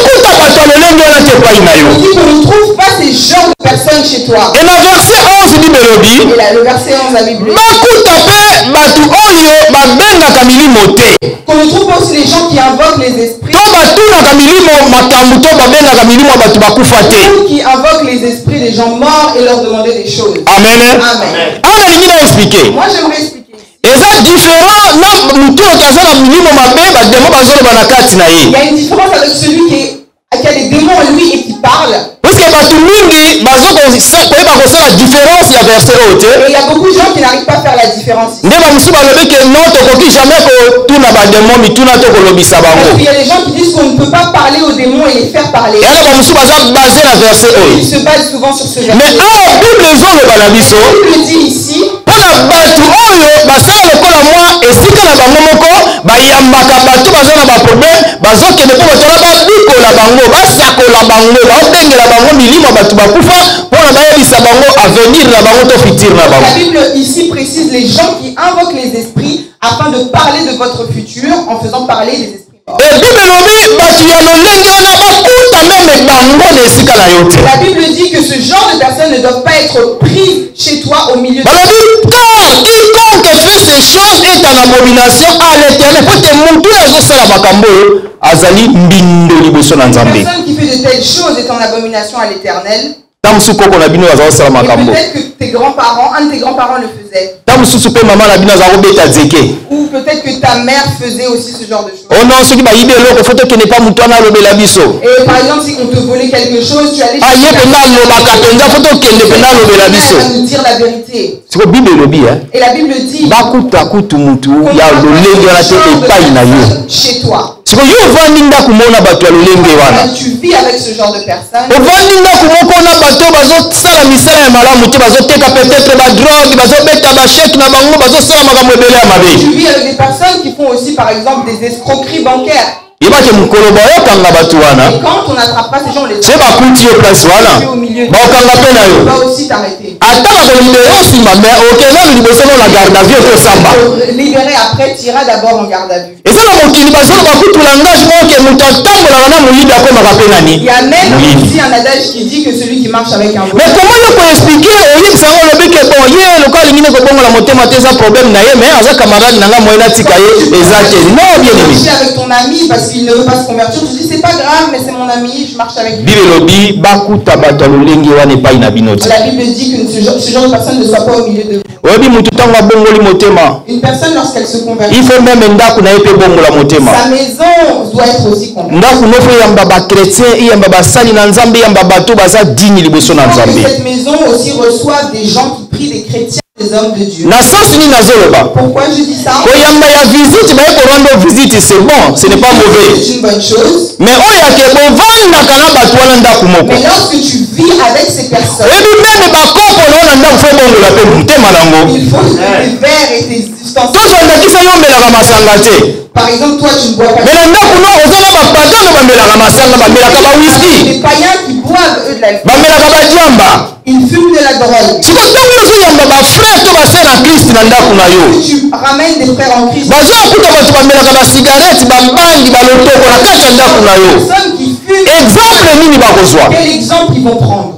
bakuta bato ya lolenge wana te epai na yo. On dit qu'on ne trouve pas ces genres de personnes chez toi. Et na verset onze bible elobi Et là, le verset onze, la Bible dit bakuta mpe bato oyo babengaka milimo te qu'on ne trouve pas aussi les gens qui invoquent les esprits, to batunaka milimo makambo to babengaka milimo ya bato bakufa te. ou qui invoquent les esprits des gens morts et leur demander des choses. Amen. Amen. awa nalingi na explike Moi, j'aimerais expliquer. eza différent na motu oyo aza na milimo mabe bademo bazoloba na kati na Il ye. y a une différence avec celui qui, est, qui a des démons en lui et qui parle. Puisque bato mingi bazokoyeba kosala différence ya verset oyo te. Et il y a beaucoup de gens qui n'arrivent pas à faire la différence. nde bamosusu balobi ke non tokoki jamais kotuna bademo mituna to kolobisa Parce bango. qu'il y a des gens qui disent qu'on ne peut pas parler aux démons et les faire parler. yana bamosusu baza base na verset oyo. Ils se basent souvent sur ce mais verset. awa bible ezoloba na biso La Bible dit ici, mpona bato oyo basala lokola mwa esika na bango moko bayambaka bato baza na baproblème bazokende mpo bato wana babikola bango basakola bango baobengela bango milimo ya bato bakufa mpona bayebisa bango avenir na bango to futur na la bango. Bible ici précise les gens qui invoquent les esprits afin de parler de votre futur en faisant parler des esprits morts. e bible elobi bato ya lolenge wana bakuta meme bango na esika na yo te. La Bible dit que ce genre de personnes ne doivent pas être prises chez toi au milieu de balobi car quiconque fait ces choses est en abomination à l'éternel po te motu oyo azosala makambo oyo azali mbindo liboso na Une nzambe. personne qui fait de telles choses est en abomination à l'Éternel. ta mosusu koko na bino aza kosala Et makambo peut-être que tes grands-parents, un de tes grands-parents le faisait. ta mosusu mpe mama na bino aza kobeta zeke. Ou peut-être que ta mère faisait aussi ce genre de choses. o non soki bayibi eloko fo tokende mpa motu wana alobela biso Et par exemple, si on te volait quelque chose, tu allais aye mpenza alobaka mpenza fo tokende mpenza alobela biso. à nous dire la vérité. siko bible elobi e Et la Bible dit bakuta kutu mutu qu'on ya va pas lolenge wana ce te genre de epai na yo. personnes chez toi. siko yo ovandi ndako mona bato ya lolenge wana Tu vis avec ce genre de personnes. ovandi ndako moko na bato bazosala misala ya malamu te bazoteka peut-être badrogue bazobeta basheke na bango bazosala makambo ebele ya mabe. Tu vis avec des personnes qui font aussi par exemple des escroqueries bancaires. yebake mokolo bayokanga bato wana Et quand on n'attrape pas ces gens, on les se bakuti yo place wana baokanga mpe na yo on va aussi t'arrêter. ata bakolibere osima me okenda liboso no na garde à vue okosamba. Libéré après, tu iras d'abord en garde à vue. eza na mokili bazoloba kutu langage moke moto atambolaka na moyibi akomaka mpe nani Il y a même moyibi. aussi un adage qui dit que celui qui marche avec un mais voleur. comment yo koexplike oyebisa yango olobi ke bon ye loka alingi ne kobongola motema te eza problème na ye mais aza camarade na nga moye natika ye eza te non bien aimé. Marcher avec ton ami parce qu'il ne veut pas se convertir, tu dis c'est pas grave, mais c'est mon ami, je marche avec lui. bible elobi bakuta bato ya lolenge wana epai na bino te. La Bible dit que ce genre, ce genre de personne ne soit pas au milieu de vous. oyebi motu ntango abongoli motema Une personne, lorsqu'elle se convertit, il faut même ndako na ye mpe bongola motema. sa maison doit être aussi convertie. ndako nofo eyamba bakretien eyamba basali na nzambe eyamba bato baza digne liboso na Il faut que nzambe. cette maison aussi reçoive des gens qui prient, des chrétiens, des hommes de Dieu. na sens nini nazoloba Pourquoi je dis ça? koyamba ya visite baye korando visite c'est bon ce n'est pas mauvais C'est une bonne chose. mais oyo ake bovandaka na bato wana ndako moko Mais lorsque tu vis avec ces personnes, oyebi meme bakopo na wana ndako fo bongola mpe motema nango il faut que tes verres et tes ustensiles. tozondakisa yo omelaka masanga te Par exemple, toi, tu ne bois pas. me na ndako no oza na bapagano bamelaka masanga bamelaka bawiski Les païens qui boivent eux de la bamelaka badiamba. ils fument de la drogue. siko ntango ozoyamba bafrère to basere na krist na ndako na yo Tu ramènes des frères en Christ. bazokuta bato bamelaka basigarete babangi balotoko na kati ya ndako na yo. Personnes qui fument, exemple nini bakozwa? quel exemple ils vont prendre?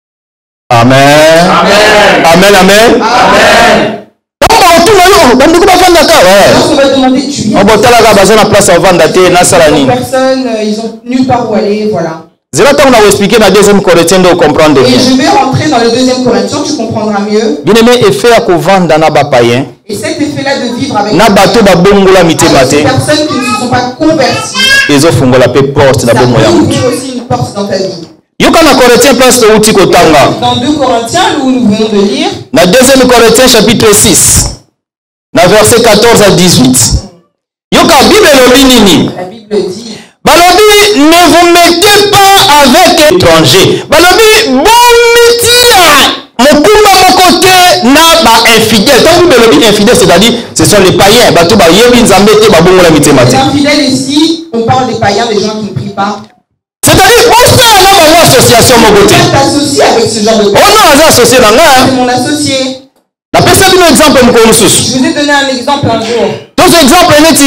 amen amen amen ntango bakotuna yo bandeko bafandaka Lorsqu'on va te demander, tu viens. botalaka baza na place avanda te nasala Les nini personnes, euh, ils ont nulle part où aller, voilà. zela ntango na koexplike na deuxième corinthien nde ocomprendre Et bien je vais rentrer dans le deuxième Corinthiens, tu comprendras mieux. bien-aimé efe ya kovanda na bapayen Et cet effet-là de vivre avec, na bato babongola mitema avec ces te personnes qui ne se sont pas converties, ezofungola mpe porte na ça bomo ya motu. ouvre aussi une porte dans ta vie. yoka na corinthien place touti kotanga Dans deux Corinthiens, où nous venons de lire, na deuxième corinthien chapitre six na verset quatorze à dix-huit yoka bible elobi nini? la Bible dit, balobi ne vous mettez pas avec étranger balobi bomitila mokumba moko te na bainfidèle ntango bible elobi infidèle c'est-à-dire ce sont les païens bato bayebi nzambe te babongola mitema les te infidèles ici, on parle des païens, des gens qui ne prient pas. c'est-à-dire osala na bango association moko te Tu t'associes avec ce genre de personnes. ono aza associé na nga C'est mon associé. napesa bino exemple moko mosusu Je vous ai donné un exemple un jour. tozo exemple neti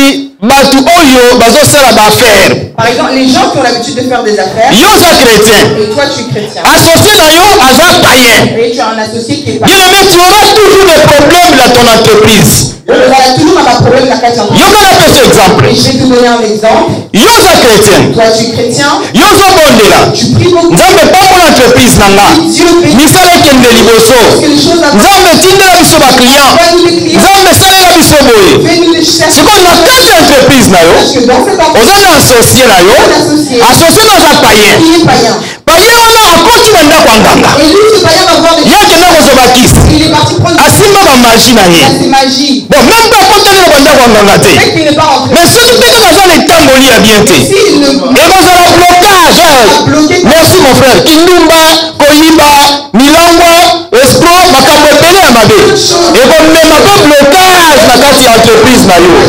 batu oyo bazosala d'affaires. Par exemple, les gens qui ont l'habitude de faire des affaires. Yo za chrétien. Et toi tu es chrétien. Associé na yo aza païen. Et tu as un associé qui est païen. Bien aimé, tu auras toujours des problèmes dans ton entreprise. Il y a toujours un problème dans ta Yo kana pesa exemple. Et je vais te donner un exemple. Yo za chrétien. Toi tu es chrétien. Yo zo bondela. Tu pries beaucoup. Nzambe pambola entreprise nanga. Misala kende liboso. Nzambe tindela biso ba client. Nzambe salela biso boye. Siko na kati ya entreprise na yo. Oza na associé na yo. Associé na za païen. Païen wana akoti na ndako ya nganga. Yake na kozoba kisi. Asimba ba magie na ye. Bon, même pas akoteli na bandako ya nganga te. Mais soki te kaka aza na etamboli ya bien te. Ekozala blocage. Merci mon frère. Kindumba, koyiba, milangwa, escroc, makambo ebele ya mabe. Ekomema pe blocage na kati ya entreprise na yo.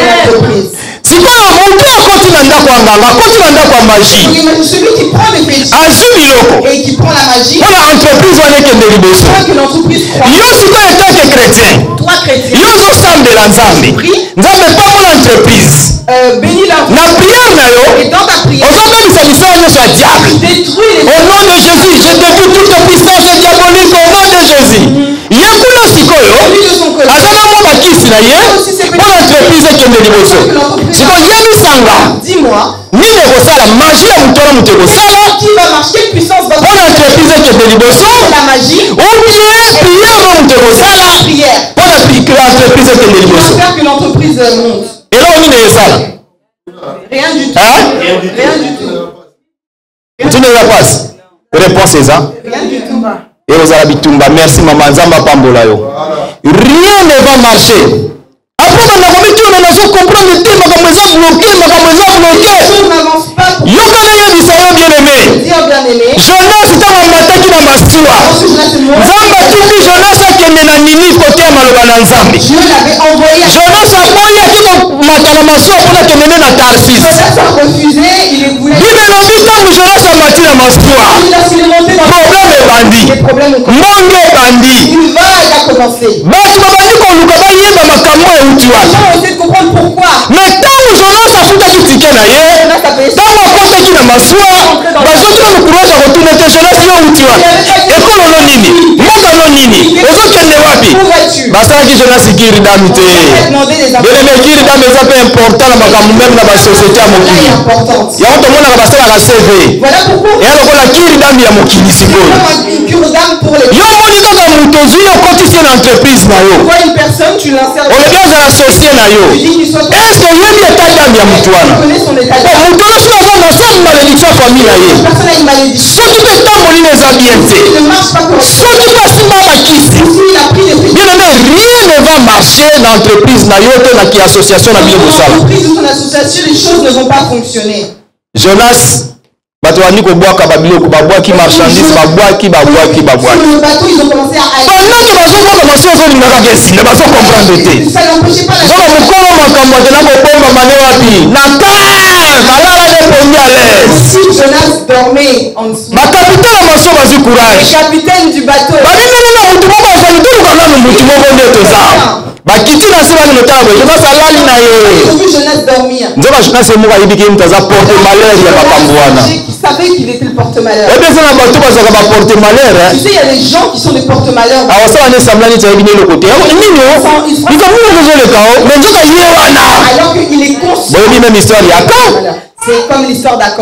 Sikoyo moto akoti na ndako ya nganga, akoti na ndako ya magie. Azwi biloko. Mpona entreprise wana ekende liboso. Yo sikoyo etake chrétien. Yo ozosambela nzambe. Nzambe pambola entreprise. Na prière na yo, ozobebisa misala nyonso ya diable. Au nom de Jésus, je détruis toute puissance diabolique au nom de Jésus. Ye kuna sikoyo aza na mwa bakisi na ye mpona entreprise ekende liboso. Sikoyo yebisanga nini ekosala magie ya moto wana moto ekosala mpona entreprise ekende liboso, ou bien prière oyo moto ekosala mpona entreprise ekende liboso. Eloko nini ezala? Rien du tout. Hein? Rien du tout. Tu ne la passe. Réponse est ça. Rien du tout. Et vous avez bitumba. Merci maman Zamba Pambola yo. Rien ne va marcher. Après on a commis tout, on a fait comprendre le thème, comme ça bloqué, comme ça bloqué. Yo kana yo bisayo bien aimé. Jonas c'était un matin qui na masiwa. Zamba tuki Jonas akende na Ninive côté ya maloba na Nzambe. Jonas aboya kiko matana masiwa kuna kemene na Tarsis. Bible lobi tangu Jonas amati na masiwa. Problème ebandi. Monde ebandi. Batu babandi koluka bayeba makambo euti wapi. Mais tangu Jonas afutaki tike na ye, tangu akotaki na masuwa, bazotuna lukuraja kotuna te Jonas yo euti wapi. Ekolo no nini? Moka no nini? Ozokende wapi? Basalaki Jonas kiri dami te. Beleme kiri dami eza pe important na makambo même na basosiété ya mokili. Yango tomonaka basalaka C V. Eya lokola kiri dami ya mokili sikoyo. Yo omoni kaka moto ozwi yo okotisi na entreprise na yo. Olobi ozala associé na yo. Est-ce que oyebi eta dami ya moto wana? Moto wana soki aza na soki malédiction ya famille na ye. Soki mpe etamboli na eza bien te. Soki mpe asimba bakisi. Bien aimé, rien ne va marcher dans l'entreprise na yo te na ki association na bino bosala. Jonas bato bandi kobwaka babiloko babwaki marchandise babwaki babwaki babwaki pendant que bazobwaka masi ozolingaka ke esile bazokomprendre te zoka mokolo makambo akena kobomba mane wapi na terre alala ne pongi à l'aise bakapitaine ya masio bazwi courage babimini na mutu moko afani toluka nanu mutu moko nde toza bakiti na se bali motala boye Jonas alali na ye nzoka Jonas emoko ayebiki ye mutu aza porte malheur ya makambo wana. Savait qu'il était le porte-malheur. Tu sais, il y a des gens qui sont des porte-malheurs. Alors ça, on est semblant de le côté. Alors qu'il est conscient. C'est comme l'histoire d'accord.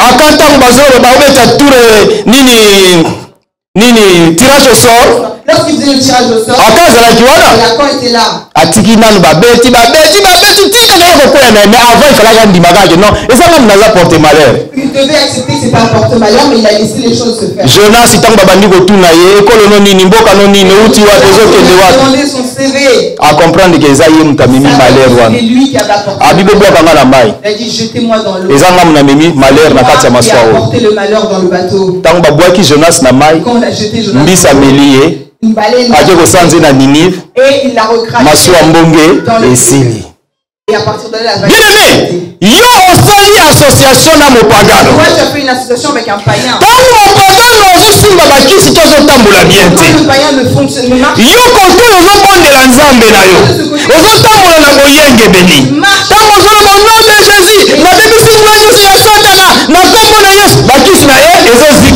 Nini tirage au sort. Lorsqu'il faisait le tirage au sort, l'accord était là. Atiki nanu babeti babeti babeti tika na ko na mais avant il fallait que ndimaka non et ça même n'a pas porté malheur. Il devait accepter que c'est pas un porte-malheur mais il a laissé les choses se faire. Jonas itango babandi ko tuna ye ekolo no nini mboka no nini uti wa tezo kende wa. Demander son C V. À comprendre que ça y est mutamimi malheur wana. C'est lui qui a apporté. Abibo bwa kanga na mai. Il a dit jetez-moi dans l'eau. Ezanga munamimi malheur na kati ya maswa. Il a apporté le malheur dans le bateau. Tango babwaki Jonas na mai. Quand on a jeté Jonas. Mbisa melie. Une baleine. Et il l'a recraché dans le sili. Et à partir de là, la bien aimé, yo osali association na mopagano. Moi, j'ai fait une association avec un païen. Tant mopagano ozosimba bakisi tozo tambola bien te. Le païen ne fonctionne pas. Yo koto ozobondela nzambe na yo. Ozotambola na boyenge beni. Tant ozoloba non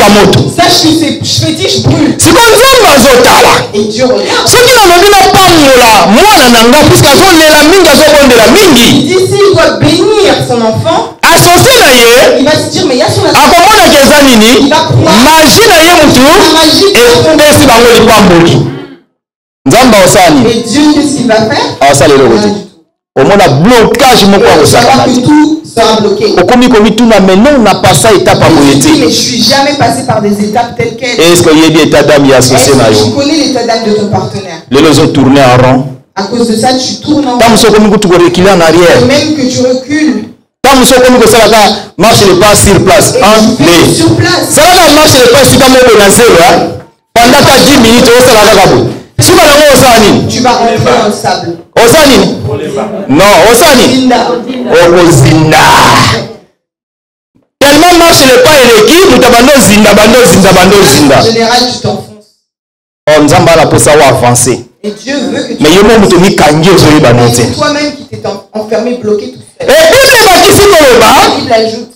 esuka moto. Sache que ces fétiches brûlent. Siko nzambe azotala. Et Dieu regarde. Soki nalobi napambola mwana na nga puisque azolela mingi azobondela mingi. D'ici il doit bénir son enfant. Asose na ye. Il va se dire mais il y a son akomona keza nini magie na ye mutu epesi bango lipamboli. Nzambe osani. Et Dieu qu'est-ce qu'il va faire? Asali lelo kuti. Omona blocage moko ya kosala. Okomi komi tuna mais non na passa étape moyeti. Mais je suis jamais passé par des étapes telles quelles. Est-ce que yebi état d'âme ya associé na yo? Je connais l'état d'âme de ton partenaire. Les ont tourné en rond. À cause de ça tu tournes en rond. Tam so komi kutu ko reculer en arrière. Même que tu recules. Tam so komi ko sala ka marche le pas sur place. En mais sur place. Ça va marche le pas sika moko na zéro. Pendant ta dix minutes o sala ka kabo. Sika na ngo osani. Tu vas rentrer dans le sable. Osani? Non, osani. Okozinda. Tellement marche le pas et l'équipe, tu abandonnes zinda, abandonnes zinda, abandonnes zinda. En général, tu t'enfonces. Oh, Nzamba la pour savoir avancer. Et Dieu veut que tu. Mais il y a un moment où tu kangi aux oreilles banote. C'est toi-même qui t'es enfermé, bloqué tout seul. Et puis c'est pas qui s'y La Bible ajoute.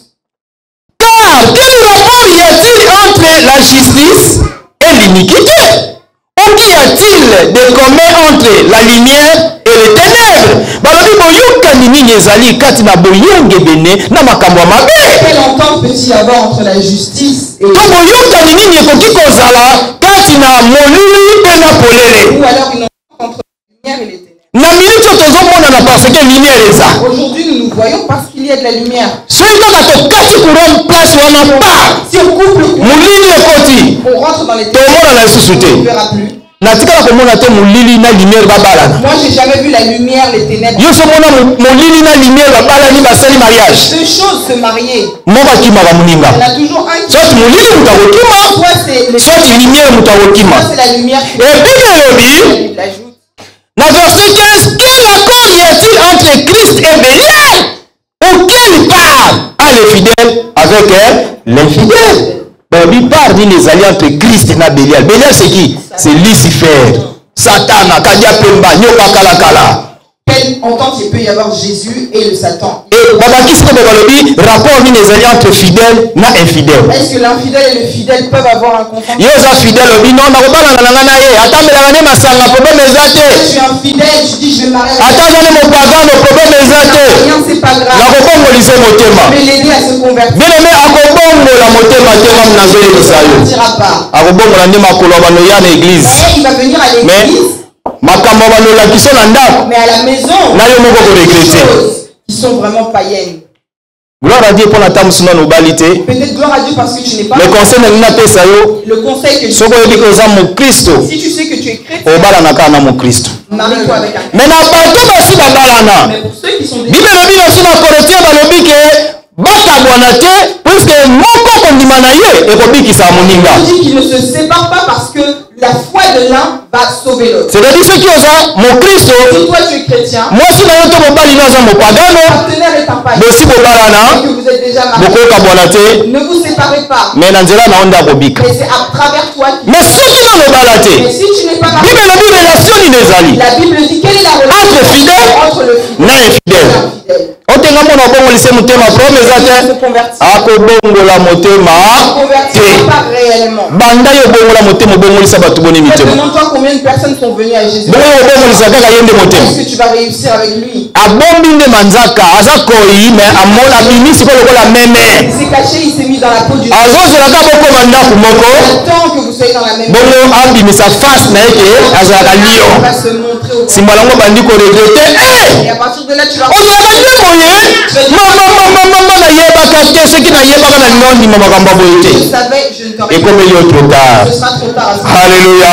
Car quel rapport y a-t-il entre la justice et l'iniquité? Ou qu'y a-t-il de commun entre la lumière et les ténèbres? Balobi boyoka nini nezali kati na boyenge bene na makambo mabe. Quelle entente peut-il y avoir entre la justice et to boyoka nini ekoki kozala kati na molili pe na polele? ou alors une entente entre la lumière et les ténèbres? Na minute tozomonana parce que lumière eza. Aujourd'hui nous nous voyons parce qu'il y a de la lumière. Soki kaka tokati courant place wana pa Si on coupe le courant, molili ekoti on rentre dans les ténèbres. tomonana lisusu On ne te. verra plus. Natikala komona te molili na lumière babalana. Moi j'ai jamais vu la lumière, les ténèbres. Yo somona molili na lumière babalani basali mariage. Deux choses se marier. Moko akimaka moninga. Il y en a toujours un qui. Soit molili mutu akokima, Soit c'est les- soit lumière mutu akokima. soit c'est la lumière qui. Et Bible elobi La Bible ajoute. na verset quinze, quel accord y a-t-il entre Christ et Bélial? Ou quelle part a les fidèles avec euh, l'infidèle? Bible parle des alliances entre Christ et Bélial. Bélial c'est qui? C'est Lucifer, Satan, Kadia Pemba, Nyoka Kalakala. Quelle entente il peut y avoir Jésus et le Satan? Et Baba qui se dit rapport des alliances entre fidèles et infidèles. Est-ce que l'infidèle et le fidèle peuvent avoir un consentement? Yo za fidèle obi non na kobala na ngana ye atambela ngane masanga problème ezate. Je suis infidèle, je dis je vais marier avec Ata ngane mo pagano problème ezate. rien, c'est pas Na grave. kobongolisa motema. Je vais l'aider à se convertir. Bien aimé akobongola motema tema mnazole Il ne bisayo. partira pas. Akobongola ndi makolo bano ya na église. Mais il va venir à Mais l'église, makambo bano la kiso na ndako. mais à la maison, Na yo moko ko des regretter. choses qui sont vraiment païennes. Gloire à Dieu pour la table suna no balité. Peut-être gloire à Dieu parce que tu n'es pas. Le conseil na nina pesa yo. Le conseil que je Soko yebi ko za mo Kristo. si tu sais que tu es chrétien, Obala na kana mo Kristo. marie-toi avec un chrétien. Mais na bato basi babalana. Mais pour ceux qui sont des Bible elobi na suna Corinthiens balobi ke batabwana te puisque moko kondima na ye ekobikisa moninga. on dit qu'ils ne se séparent pas parce que la foi de l'un va sauver l'autre. C'est-à-dire ceux qui osent mon Christ, Si toi tu es chrétien, moi si na yoto mobali naza ton mopagano, partenaire est un païen, bosi bobalana, et que vous êtes déjà mariés, bokoka bwana te, ne vous séparez pas. mais na nzela na onda kobika. Mais c'est à travers toi qui. Mais soki na lobala te, Mais si tu n'es pas marié, Bible elobi relation ni ezali la Bible dit quelle est la relation entre fidèle entre le fidèle na et infidèle. l'infidèle. Otenga mona obongolise motema problème eza Se te, convertir. akobongola motema Ne convertir te. pas réellement. Banda yo bongola motema obongolisa bato boni mitema. Demande-toi combien de personnes sont venues à Jésus. Bongo obongolisa kaka ye nde motema. Est-ce que tu vas réussir avec lui? Abombi nde manzaka aza koyi mais amona abimisi ko lokola meme. Il s'est caché, il s'est mis dans la peau du. Azozela ka bokoma ndako moko. Attends que vous soyez dans la même. Bongo abimisa face na eke azalaka Il lion. va se montrer au. Simba nango bandi koregrete. Et à partir de là, tu vas. ozalaka nde boye mamamamamama nayebaka te soki nayebaka na ndondima makambo ya boye Je te savais, je ne t'aurais pas. ekomeli yo trop tard. Ce sera trop tard. à ce moment. Alléluia.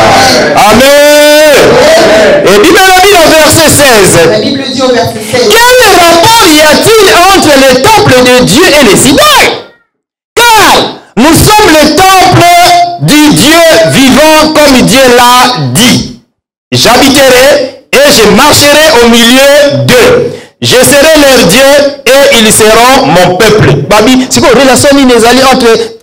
Amen. Et Bible dit au verset seize. La Bible dit au verset seize. Quel rapport y a-t-il entre le temple de Dieu et les idoles? Car nous sommes le temple du Dieu vivant comme Dieu l'a dit. J'habiterai et je marcherai au milieu d'eux. Je serai leur Dieu et ils seront mon peuple. Babi, c'est quoi relation inezali entre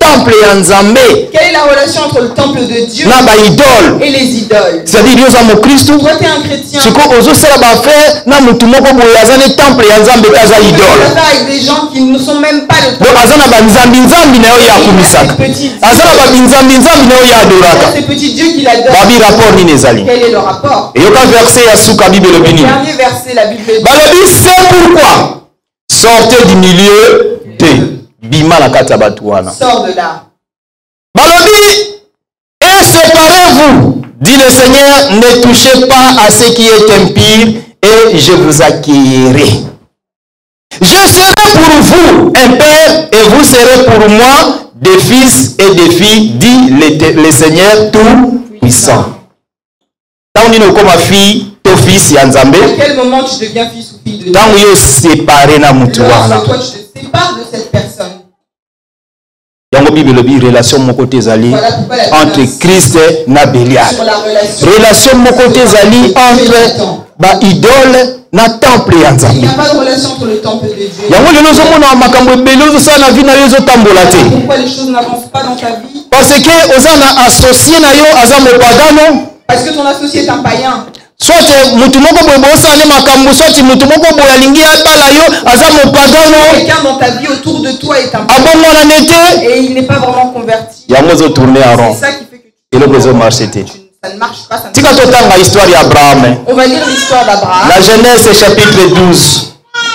temple ya Nzambe? Quelle est la relation entre le temple de Dieu Na ba idole. et les idoles? C'est-à-dire yo za mo Christo. Toi, tu es un chrétien. Ce ko ozo sala ba faire na mutu moko boye azane temple ya Nzambe kaza Tu idole. fais ça avec des gens qui ne sont même pas le Donc temple. azana ba nzambi nzambi na yo ya kumisaka. Azana ba nzambi nzambi na yo ya adoraka. Ces petits dieux qui l'adorent. Babi rapport ni nezali. Quel est le rapport? Et yoka verset ya suka Bible le bini. Dernier verset, la Bible dit. Balobi c'est pourquoi sortez du milieu de bima na kati ya batu wana. Sors de là. Balobi et séparez-vous, dit le Seigneur, ne touchez pas à ce qui est impur et je vous accueillerai. Je serai pour vous un père et vous serez pour moi des fils et des filles, dit le, le Seigneur tout-puissant. Tant que comme fille, ton fils y a Nzambe. À quel moment tu deviens fils ou fille de Dieu? Tant que tu séparé na mutu wana. Lorsque toi tu te sépares de cette personne. Yango Bible bi relation moko te zali entre Christ na Bélial. Relation moko te zali entre ba idole na temple ya Nzambe. Il n'y a pas de relation entre le temple de Dieu. Yango lelo zo mona makambo ebele zo sala na vie na yo zo tambola te. Pourquoi les choses n'avancent pas dans ta vie? Parce que oza na associé na yo aza mopagano. Parce que ton associé est un païen. Soit mutu moko boye bosala makambo, soit mutu moko boye alingi atala yo aza mopagano. Quelqu'un dans ta vie autour de toi est un païen. Abomona nete. Et il n'est pas vraiment converti. Yango zo tourner en rond. C'est ça qui fait que Et le besoin marcher te. ça ne marche pas. Ça ne Tika marche pas. totanga histoire ya Abraham. On va lire l'histoire d'Abraham. La Genèse chapitre douze.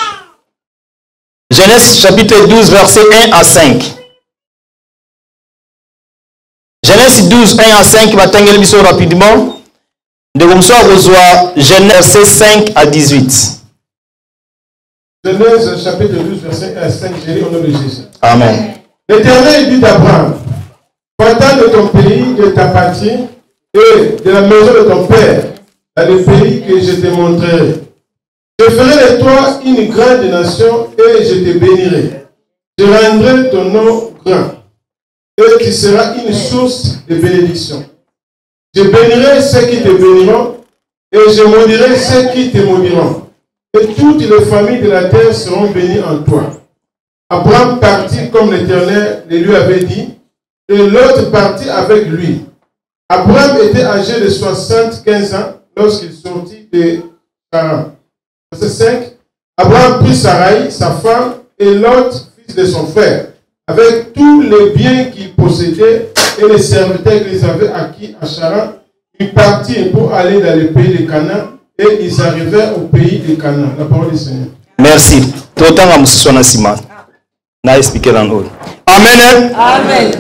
Genèse chapitre douze verset un à cinq. Genèse douze un à cinq, batangeli biso rapidement. De comme ça reçoit Genèse cinq à dix-huit. Genèse chapitre douze verset un à cinq, j'ai lu au nom de Jésus. Amen. L'Éternel dit d'Abraham, va-t'en de ton pays, de ta patrie et de la maison de ton père, dans le pays que je te montrerai. Je ferai de toi une grande nation et je te bénirai. Je rendrai ton nom grand et tu seras une source de bénédiction. Je bénirai ceux qui te béniront et je maudirai ceux qui te maudiront. Et toutes les familles de la terre seront bénies en toi. Abraham partit comme l'Éternel le lui avait dit, et l'autre partit avec lui. Abraham était âgé de soixante-quinze ans lorsqu'il sortit de Charan. Verset cinq. Abraham prit Sarai, sa femme, et l'autre, fils de son frère, avec tous les biens qu'il possédait et les serviteurs qu'ils avaient acquis à Charan. Ils partirent pour aller dans le pays de Canaan et ils arrivèrent au pays de Canaan. La parole du Seigneur. Merci. Totanga musona sima. Na expliquer dans l'autre. Amen. Amen.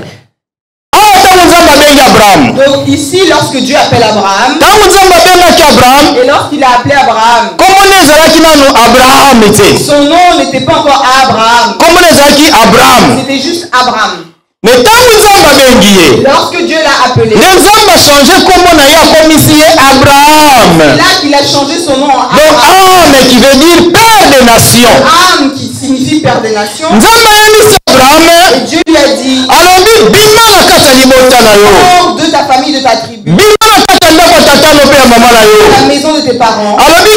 Abraham. Donc ici, lorsque Dieu appelle Abraham, Abraham, et lorsqu'il a appelé Abraham, comment les Abraham était? Son nom n'était pas encore Abraham. Comment les Abraham? C'était juste Abraham. Mais lorsque Dieu l'a appelé, a changé comment on a commissionné Abraham. C'est là qu'il a changé son nom en Donc Abraham. Am qui veut dire père des nations. Am qui signifie père des nations. Abraham, et Dieu lui a dit, alors hors de ta famille, de ta tribu, la maison de tes parents,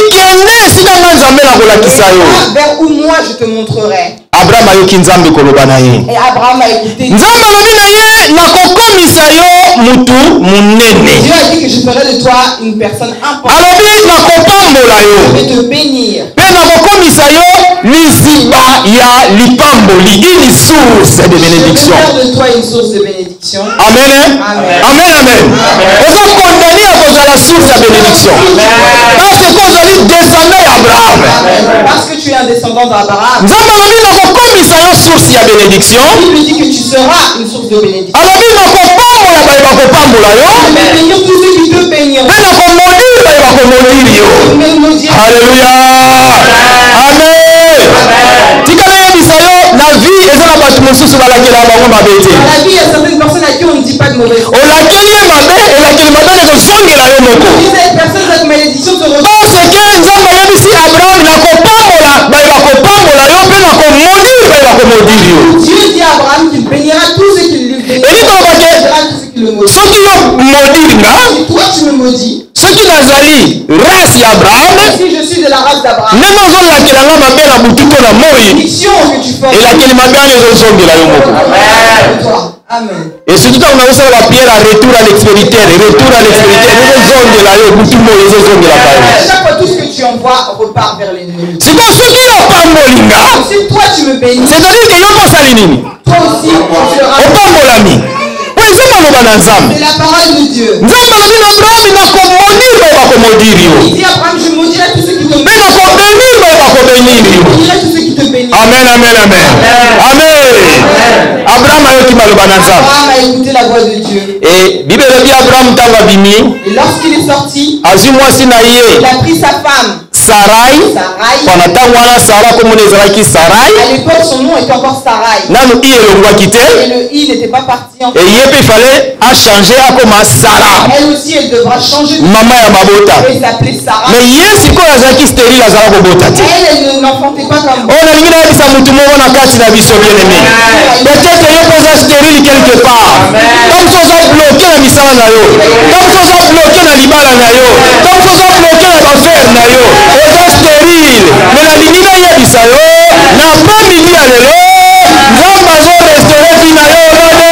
vers où moi je te montrerai. Abraham ayoki nzambe koloba na ye. Et Abraham a écouté. Nzambe alobi na ye nakokomisa yo mutu munene. Dieu a dit que je ferai de toi une personne importante. Alobi nakopambola yo. Je vais te bénir. Pe nakokomisa yo liziba ya lipamboli, une source de bénédiction. Je vais faire de toi une source de bénédiction. Amen. Amen. Amen. Amen. Ozo condamné à cause de la source de bénédiction. Parce que cause de descendant d'Abraham. Parce que tu es un descendant d'Abraham. Nzambe alobi nakokomisa yo source ya bénédiction. Il lui dit que tu seras une source de bénédiction. alobi nakopambola baye bakopambola yo. Je vais bénir tous ceux qui te béniront. Pe nakomodiri baye bakomodiri yo. Je vais maudire. Alléluia. Amen. Tikala yebisa yo na vie eza na bato mosusu balakela bango mabe te. Dans la vie, il y a certaines personnes à qui on ne dit pas de mauvaises choses. olakeli ye mabe elakeli mabe ekozongela yo moko. Si cette personne, cette malédiction te rejoint. parce que nzambe ayebisi abraham nakopambola baye bakopambola yo mpe nakomodiri baye bakomodiri yo. Dieu dit à Abraham qu'il bénira tous ceux qui lui béniront. Eli tolobake soki yo modiri nga Si toi tu me maudis, soki nazali race ya abraham si je suis de la race d'Abraham, ndenge ozolakelanga mabe na butu mpo na moi bénédiction que tu feras. elakeli mabe wana ezozongela yo moko. Amen. Toi. Amen. Et surtout quand on a aussi la prière à retour à l'expéditeur, retour à l'expéditeur, les zones de la rue, tout le monde, les zones de la À paille. chaque fois, tout ce que tu envoies repart vers l'ennemi. Si tu as pas molinga, Si toi tu me bénis, c'est-à-dire que yo pas salinini. toi aussi tu seras. Opambolami. Oui, c'est pas le bananzam. C'est la parole de Dieu. Nzamba la bina Abraham ina komonir ba ba komodir yo. Il dit Abraham, je maudirai tous ceux qui te Bina ko benir ba ba ko benir Je yo. bénirai tous ceux qui te bénissent. Amen, amen, amen. Amen. Abraham ayo ki malo bananzam. Abraham a écouté la voix de Dieu. Et Bible dit Abraham tanga bimi. Et lorsqu'il est sorti, Azu mwasi na ye. il a pris sa femme. Sarai. Sarai. Pendant tant wana Sarah comme on ezalaki Sarai. À l'époque, son nom était encore Sarai. Nanu i elongwa kite. Et le i n'était pas parti en Et yé il fallait à changer à comme Sarah. Elle aussi, elle devra changer de Maman ya mabota. Elle s'appelait Sarah. Mais yesi ko azalaki stérile azala kobota te. Elle, elle n'enfantait pas comme On a lingina yebisa mutu moko na kati na biso bien aimé. Peut-être yo poza stérile quelque part. Comme ça oza bloqué na misala na yo. Comme ça oza bloqué na libala na yo. Comme ça oza bloqué na bafere na yo. Oza stérile. Mais na lingina yebisa yo na pamili ya lelo nzambe azo restauré vi na yo none.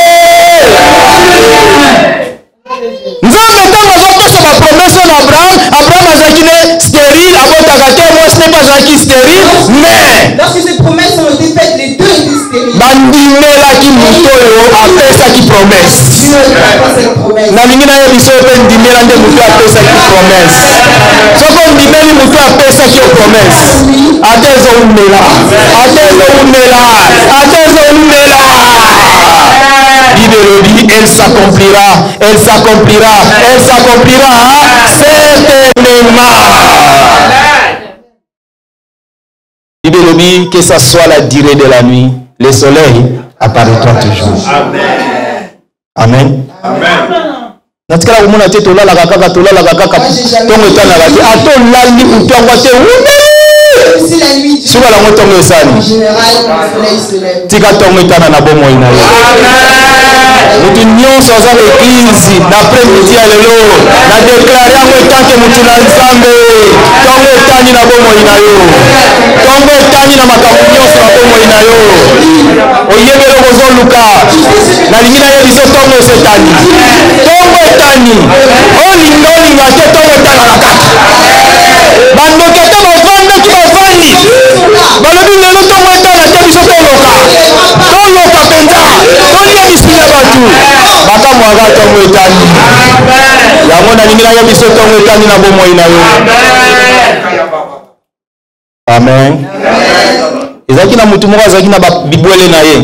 Nzambe ntango azopesa bapromese na Abraham, Abraham azalaki ne stérile, abotaka te, mwasi ne pas azalaki stérile, mais lorsque ces promesses ont été faites, les deux étaient stériles. bandimelaki moto oyo apesaki promese. Dieu n'a pas cette promesse. nalingi nayebiso mpe ndimela nde moto apesaki promese. Soki ondimeli moto apesaki yo promese, ate ezoumela, ate ezoumela, ate ezoumela. Bible dit, elle s'accomplira, elle s'accomplira, elle s'accomplira certainement. Bible dit que ça soit la durée de la nuit, le soleil apparaîtra toujours. Amen. Amen. Natikala kumona te tolalaka kaka tolalaka kaka tongo etanaka te atolali utongwa te Si la nuit, suka lango tongo esani en général, le soleil se lève. tika tongo etana na bomoi na yo. Mutu nyonso aza l'église d'après-midi ya lelo na déclare yango etanke mutu na nzambe tongo etani na bomoi na yo, tongo etani na makambo nyonso na bomoi na yo. Oyebeli kozoluka nalingi nayebiso tongo esetani, tongo etani olinga olinga te tongo etanaka kaka. Bandoke te bavandaki bavandi balobi lelo tongo etana te biso toloka toloka mpenza tolia misila batu bakamwaka tongo etani yango nalingi nayebiso tongo etani na bomoi na yo. Amen. ezalaki na mutu moko azalaki na bibwele na ye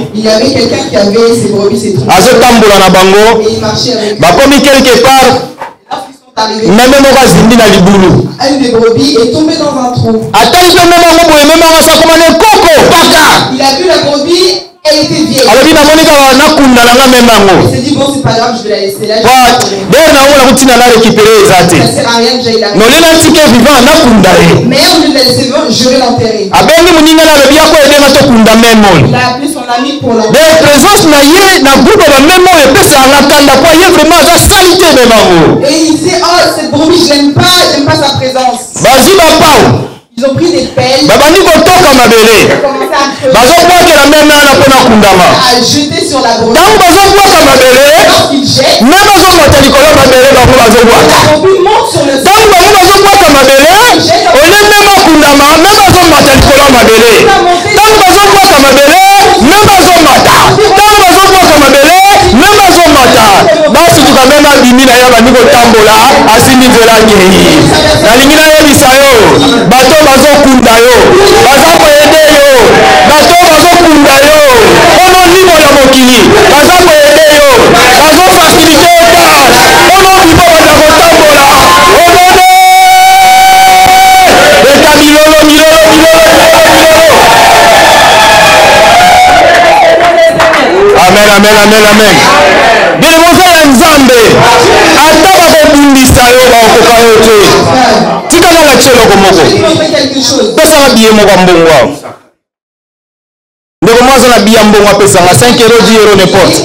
azotambola na bango bakomi quelque part meme moko azindi na libulu atali mpe meme yango boye meme yango asakoma na ekoko paka alobi namoni kaka nakunda nanga meme yango dere na yango nakotina na récupéré eza te nolela ntike vivant nakunda ye abengi moninga na alobi yako edenga tokunda meme oyo de présence na ye na groupe ya bameme oyo epesaka kanda po ye vraiment aza sali te meme yango bazwi bapau Ils ont pris des pelles. babandi kotoka mabele bazobwakela meme wana mpo na kundama ntango bazobwaka mabele me bazomata likolo mabele bango bazobwaka ntango bango bazobwaka mabele olie meme akundama me bazomata likolo ya mabele ntango bazobwaka mabele me bazomata ntango bazobwaka mabele me bazomata basituka meme abimi na ye bandi kotambola asimbi nzela akei nalingi nayebisa yo bato bazokunda yo baza koyede yo bato bazokunda yo ono libo ya mokili baza koyede yo bazofasilite yo tâche ono libo baza kotambola omone eta milolo milolo milolo milolo. Amen, amen, amen, amen. Bien mofela nzambe ata bakobundisa yo bakokoka yo te tika kaka tieloko moko pesanga biye moko ya mbongo awa ndeko mo aza na biye ya mbongo apesanga cinq euro dix euro n'importe.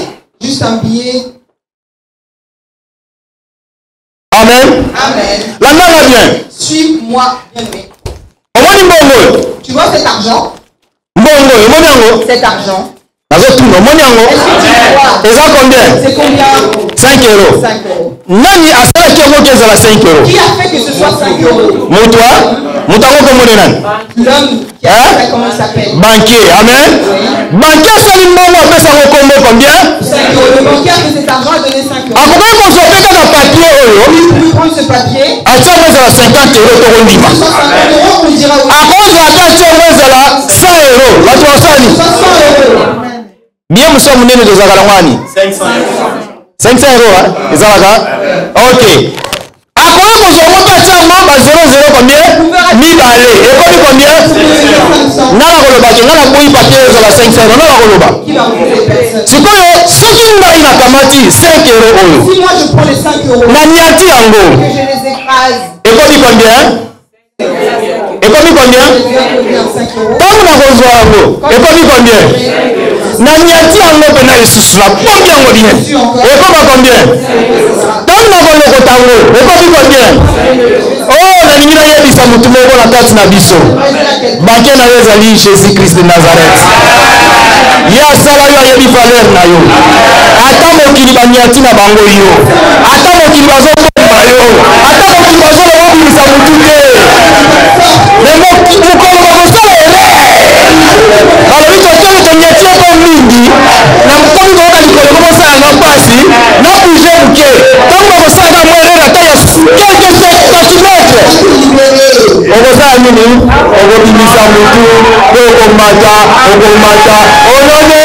Amen. Landanga bien. Suis-moi, bien-aimé. Omoni mbongo oyo. Tu vois cet argent? Mbongo oyo omoni yango. Cet argent. Nazo tout le monde yango. Et ça combien? C'est combien? cinq euros. cinq euros. Nani asala kiango keza la cinq euros. Qui a fait que ce soit cinq euros? Moutwa, moutako comme nani? L'homme qui a fait, comment il s'appelle? Banquier, amen. Banquier sali mbongo apesa ngo kombo combien? cinq euros. Le banquier a fait cet argent a donné cinq euros. Akoki kozwa pe kaka papier oyo. Il peut prendre ce papier. Atia ngo ezala cinquante euros to kondima. soixante euros, on dira oui. Akozwa pe atia ngo ezala cent euros. Bato basali. soixante euros. Bien muso munene tozalaka na ngwani? cinq cents euros, hein? Ezalaka? Ok. Akoki kozwa ngo pe atia ngo ba zéro zéro combien? Mibale. Ekomi combien? Nala koloba ke ngana boyi papier ezala cinq cents euros. Nala koloba. Qui va refuser personne? Sikoyo soki ngai nakamati cinq euros oyo. Si moi je prends les cinq euros Na niati yango. que je les écrase, Ekomi combien? Ekomi combien? je vais combien? cinq euros. Tangu nakozwa yango. Ekomi combien? Na niati yango pena lisusu na pombi yango bien. Ekoma combien? Tangu nakolokota yango. Ekomi combien? Oh, nalingi nayebisa mutu moko na kati na biso. Banke na yo ezali Jésus Christ de Nazareth. Ye asala yo ayebi valeur na yo. Ata mokili baniati na bango yo. Ata mokili bazobomba yo. Ata mokili bazoloba kobimisa mutu te. Mais mokolo bakosala erreur. Balobi totolo toniati yo mpo mingi. Na mokomi koyoka likolo komosala nga mpasi. Na bouge moke. Ntango bakosalaka mwa erreur ata ya quelque centimètre. Okosala nini? Okobimisa mutu. Po okomata. Okomata. Onone.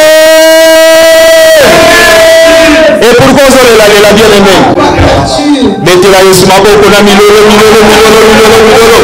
Et pourquoi ozolela bien aimé? Betela Yesu maboko na milolo milolo milolo milolo milolo.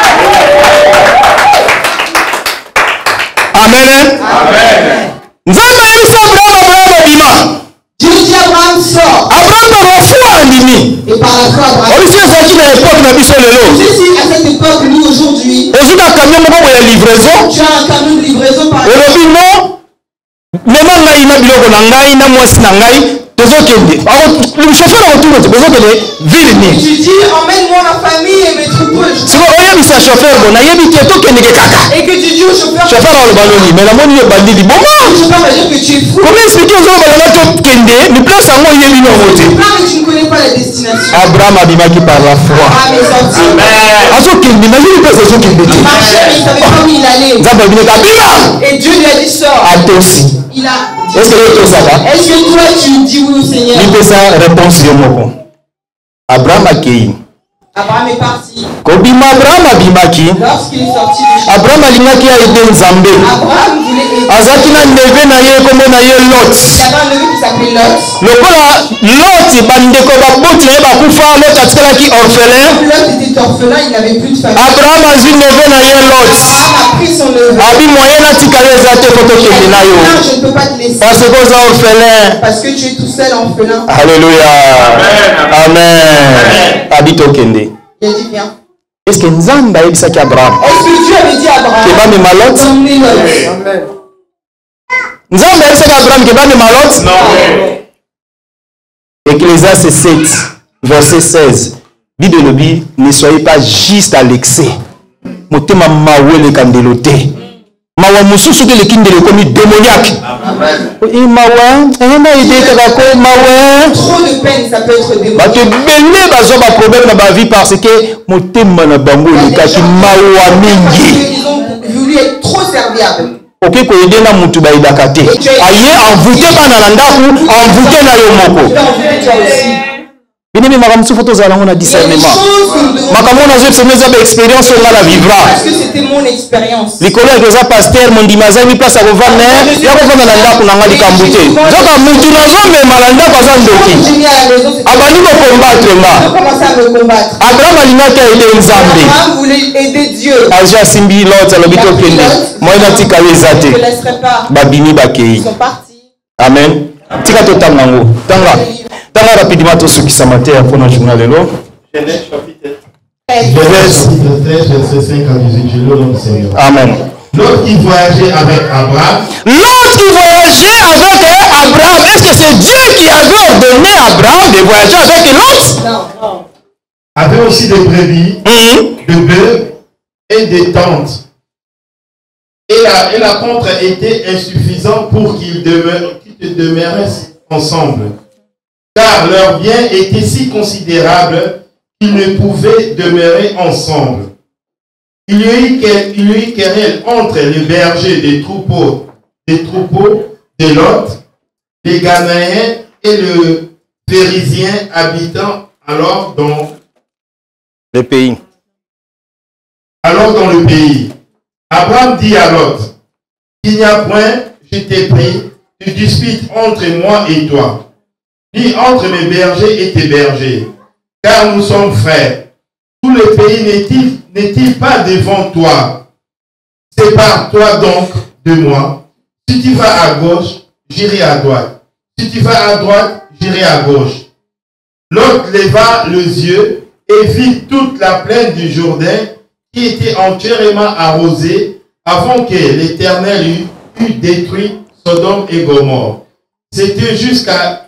Amen. Amen. Nzambe yebisa Abraham Abraham abima. Dieu dit Abraham sort. Abraham bafuwa andimi. Et par la foi Abraham. Obisi ezalaki na époque na biso lelo. Jésus à cette époque, nous aujourd'hui, Ozwi na camion moko ya livraison. tu as un camion de livraison par Olobi no. Mema ngai na biloko na ngai na mwasi na ngai. Tozokende. Le chauffeur akotuka te tozokende ville nini. Tu dis emmène-moi ma famille et mes troupeaux. Siko oyebisa chauffeur bo nayebi te tokendeke kaka. Et que tu dis au chauffeur. Chauffeur aloba nini mais namoni yo bandidi bongo. Le chauffeur va dire que tu es fou. Comment expliquer aux hommes balanga tokende ni place yango oyebi nango te. Tu parles mais tu ne connais pas la destination. Abraham abimaki par la foi. Abraham est sorti. azokende nayebi place azokende te. Il marchait mais il savait pas où il allait. Nzambe abimaki abima. Et Dieu lui a dit sors. Atosi. Il a. Est-ce que yotosaka? Est-ce que toi tu dis oui au Seigneur? Nipesa réponse yo moko. Abraham akei. Abraham est parti. Kobima Abraham abimaki. Lorsqu'il est sorti du champ, Abraham alingaki aide Nzambe. Abraham voulait aider. Azaki na neve na ye kombo na ye Lot. Il y avait un neveu qui s'appelait Lot. Lokola Lot bandeko baboti na ye bakufa Lot atikalaki orphelin. Lot était orphelin, il n'avait plus de famille. Abraham azwi neve na ye Lot. Abraham a pris son neveu. Abi moyen natikala eza te po tokende na yo. Non, je ne peux pas te laisser. Parce que oza orphelin. Parce que tu es tout seul orphelin. Alléluia. Amen. Abi tokende. Il a dit viens. Est-ce que Nzambe ayebisaki Abraham Est-ce que Dieu avait dit à Abraham kebamema Lot? d'emmener Lot? Nzambe ayebisaki Abraham kebamema Lot? Ecclésiaste sept, verset seize. Bible elobi ne soyez pas juste à l'excès. Motema mawe lekandelo te. Mawa mususu ke lekindele komi démoniaque. Et mawa, ayenda ide kaka ko mawa. Trop de peine, ça peut être démoniaque. Bato belé bazo ba problème na ba vie parce que motema na bango lekaki mawa mingi. Ils ont voulu être trop serviables. Ok koyede na mutu ba idaka te. Aye envoûté bana na ndaku, envoûté na yo moko. Tu as envie, toi aussi. Bien-aimé makambo so photo zala ngona Il y a des discernement. choses que nous devons Makambo na zo semeza ba expérience on la vivra. parce que c'était mon expérience. Likolo ya koza pasteur mondima azali place ya kovanda ya kovanda na ndako na nga likambo te. Nzoka mutu nazomema na ndako aza ndoki. J'ai mis à la maison, c'était Abandi kokombattre de nga. commencer à me combattre. Abraham alingaki aide Nzambe. Abraham voulait aider Dieu. Aji asimbi Lot alobi tokende. Moi natikali eza Je te. ne laisserai pas. Babimi bakei. Ils sont partis. Amen. Tika totanga ngo. Tanga. Tanga rapidement tosukisa mateya mpona journal lelo. Genèse chapitre Genèse. treize, verset cinq à dix-huit. Je le donne, Seigneur. Amen. L'autre qui voyageait avec Abraham L'autre qui voyageait avec Abraham, est-ce que c'est Dieu qui avait ordonné à Abraham de voyager avec l'autre? Non. avait aussi des brebis, Mhm. de bœufs et des tentes. Et la, et la contre était insuffisante pour qu'ils demeurent, qu'ils demeuraient ensemble. Car leurs biens étaient si considérables qu'ils ne pouvaient demeurer ensemble. Il y a eu, il y a eu querelle entre les bergers des troupeaux, des troupeaux de Lot, les Ghanéens et le Phérisien habitant alors dans le pays. Alors dans le pays. Abraham dit à Lot, il n'y a point, je t'ai pris, de dispute entre moi et toi, ni entre mes bergers et tes bergers, car nous sommes frères. Tout le pays n'est-il n'est-il pas devant toi? Sépare-toi donc de moi. Si tu vas à gauche, j'irai à droite. Si tu vas à droite, j'irai à gauche. L'autre leva les yeux et vit toute la plaine du Jourdain qui était entièrement arrosée avant que l'Éternel eût, eût détruit Sodome et Gomorrhe. C'était jusqu'à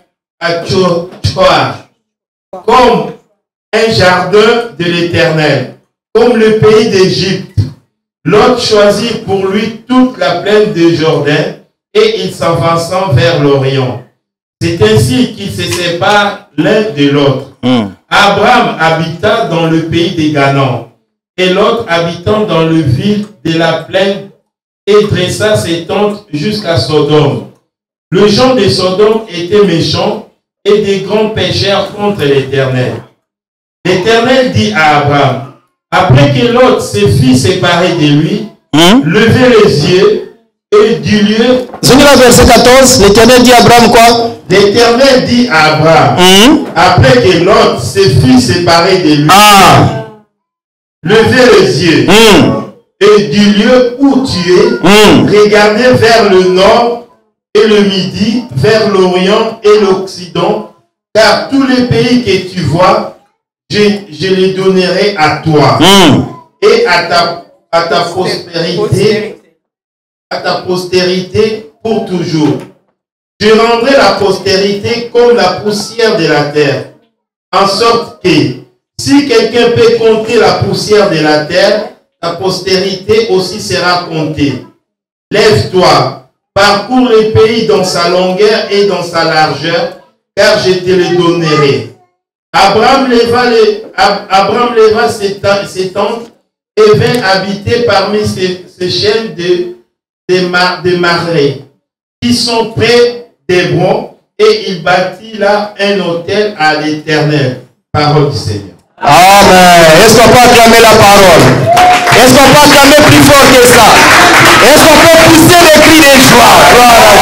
Tchoar, comme un jardin de l'Éternel, comme le pays d'Égypte. Lot choisit pour lui toute la plaine du Jourdain et il s'avançant vers l'Orient. C'est ainsi qu'ils se séparent l'un de l'autre. Mm. Abraham habita dans le pays des Canaan et Lot habitant dans le ville de la plaine et dressa ses tentes jusqu'à Sodome. Le gens de Sodome étaient méchants et des grands pécheurs contre l'Éternel. L'Éternel dit à Abraham, après que Lot se fit séparer de lui, hmm? levez les yeux et du lieu. Verset quatorze, l'Éternel dit à Abraham quoi? L'Éternel dit à Abraham, hmm? après que Lot se fit séparer de lui, ah. levez les yeux hmm. et du lieu où tu es, hmm. regardez vers le nord et le midi, vers l'Orient et l'Occident, car tous les pays que tu vois, Je, je les donnerai à toi mm. et à ta, à ta postérité, à ta postérité pour toujours. Je rendrai la postérité comme la poussière de la terre, en sorte que si quelqu'un peut compter la poussière de la terre, ta postérité aussi sera comptée. Lève-toi, parcours le pays dans sa longueur et dans sa largeur, car je te le donnerai. Abraham leva, les, Abraham leva ses, ses tentes et vint habiter parmi ces, ces chaînes de, de, mar, de marais qui sont près d'Hébron et il bâtit là un autel à l'Éternel. Parole du Seigneur. Amen. Est-ce qu'on peut acclamer la parole? Est-ce qu'on peut acclamer plus fort que ça? Est-ce qu'on peut pousser les cris de joie? Gloire à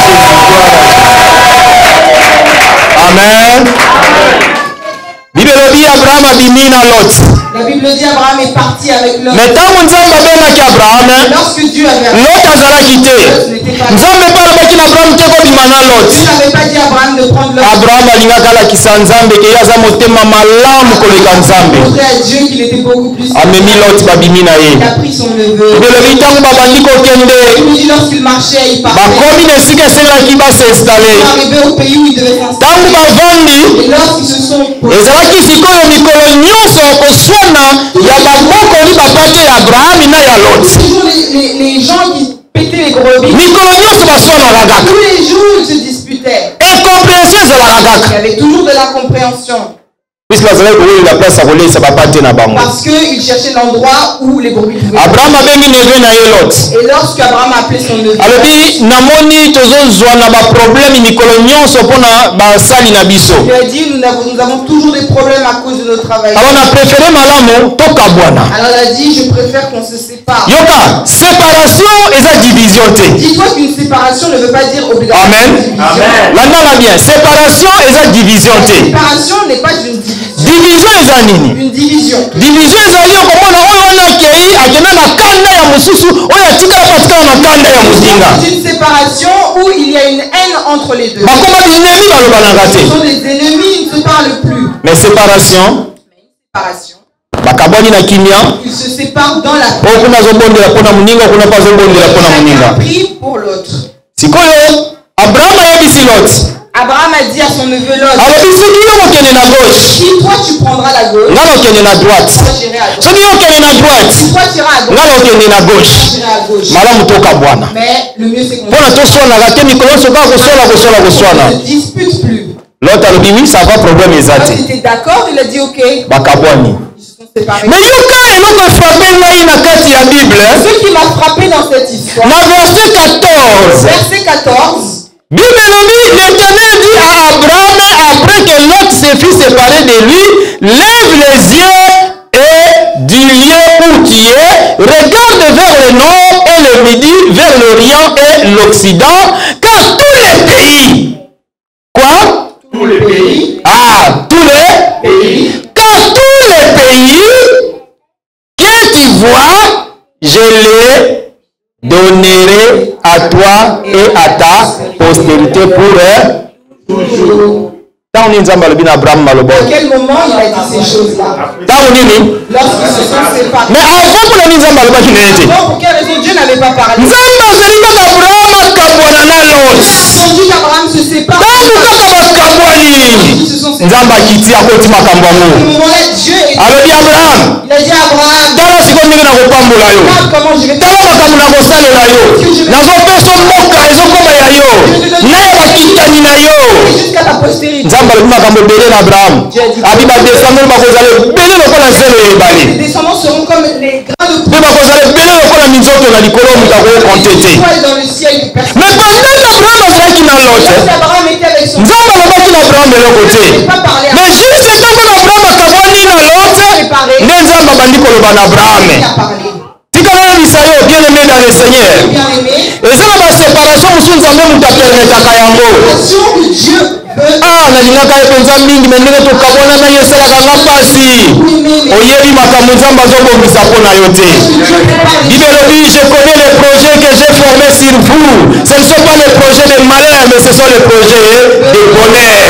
Jésus. Amen. Bible dit Abraham abimina Lot. La Bible dit Abraham est parti avec Lot. Mais tant que Nzambe abemaki Abraham, lorsque Dieu avait Lot azalaki te. Nzambe mpe alobaki na Abraham te kobima na Lot. Dieu n'avait pas dit à Abraham de prendre Lot. Abraham alingaka alakisa Nzambe ke ye aza motema malamu koleka Nzambe. Dieu qu'il était beaucoup plus. Amemi Lot babimi na ye. Il a pris son neveu. Bible ntango babandi kokende. Il dit lorsqu'il marchait, il partait. Bakomi na esika esengelaki basinstale. Il est arrivé au pays où il devait s'installer. Ntango bavandi. Et lorsqu'ils se sont ezalaki sikoyo mikolo nyonso okoswana ya babokoli bapate ya Abraham na ya Lot. Toujours les, les, les gens qui pétaient les brebis. Mikolo nyonso baswanaka kaka. Tous les jours ils se disputaient. Incompréhension ezalaka kaka. Il y avait toujours de l'incompréhension. Parce qu'il cherchait l'endroit où les brebis pouvaient. Abraham avait mis neveu na Lot. Et lorsque Abraham a appelé son neveu. Alobi namoni tozozwa na ba problème mikolo nyonso pona ba sali na biso. Il a dit nous avons, nous avons toujours des problèmes à cause de notre travail. Alors on a préféré malamu toka bwana. Alors il a dit je préfère qu'on se sépare. Yoka séparation et sa division té. Dis-toi qu'une séparation ne veut pas dire obligatoirement. Amen. Amen. Là non bien séparation et sa division té. Séparation n'est pas une division. Division eza nini? Une division. Division ezali okomona oyo wana kei akenda na kanda ya mususu oyo atikala patikala na kanda ya muzinga. C'est une séparation où il y a une haine entre les deux. Bakoma binemi balobanaka te. Ce sont des ennemis, ils ne se parlent plus. Mais séparation. Séparation. Bakabwani na kimia. Ils se séparent dans la paix. Okuna zobondela pona muninga kuna pa zobondela pona muninga. Prie pour l'autre. Sikoyo Abraham ayebisi Lot. Abraham a dit à son neveu Lot, alors si toi tu prendras la gauche, na droite. moi j'irai à droite. Si droite, Si toi tu iras à gauche, na gauche. moi j'irai à gauche. Mais le mieux c'est qu'on ne ne dispute plus. L'autre a dit oui, ça va problème Il exact. était d'accord, il a dit ok. Bakabwani. Ils se sont séparés. Mais yoka eloko frappé ngai na kati ya Bible. Ce qui m'a frappé dans cette histoire, Na verset quatorze. verset quatorze, Bible dit, l'Éternel dit à Abraham après que Lot se fut séparé de lui, lève les yeux et du lieu où tu es, regarde vers le nord et le midi, vers l'Orient et l'Occident, car tous les pays, quoi? tous les pays, Ah, tous les pays, car tous les pays que tu vois, je les donnerai à toi et à ta postérité pour toujours. Tant on Abraham à quel moment il a dit ces choses-là? Lorsqu'ils se sont séparés. Mais avant pour le Nizam Avant, pour quelle raison Dieu n'avait pas parlé? Il a attendu qu'Abraham se sépare. Ils se sont séparés. À ce moment-là, Dieu est... Alors dit Abraham, il a dit à Abraham, regarde comment je vais faire. Jusqu'à ta postérité. Abraham. Les descendants seront comme les grains de poulet. Étoile dans le ciel du Père. Mais pendant qu'Abraham azalaki na Lot, Abraham était avec son Nzambe alobaki na Abraham eloko te. Mais juste ntango na Abraham akabwani na Lot, nde Nzambe abandi koloba na Abraham. Tikala na bisayo bien aimé dans le Seigneur. Eza na baséparation mosusu Nzambe moto apermetaka yango. Ah, nalingaka ye mpenza mingi me ndenge tokabwana na ye esalaka nga mpasi. Oyebi makambo Nzambe azobongisa mpo na yo te. Bible elobi, je connais les projets que j'ai formés sur vous. Ce ne sont pas les projets de malheur, mais ce sont les projets de bonheur.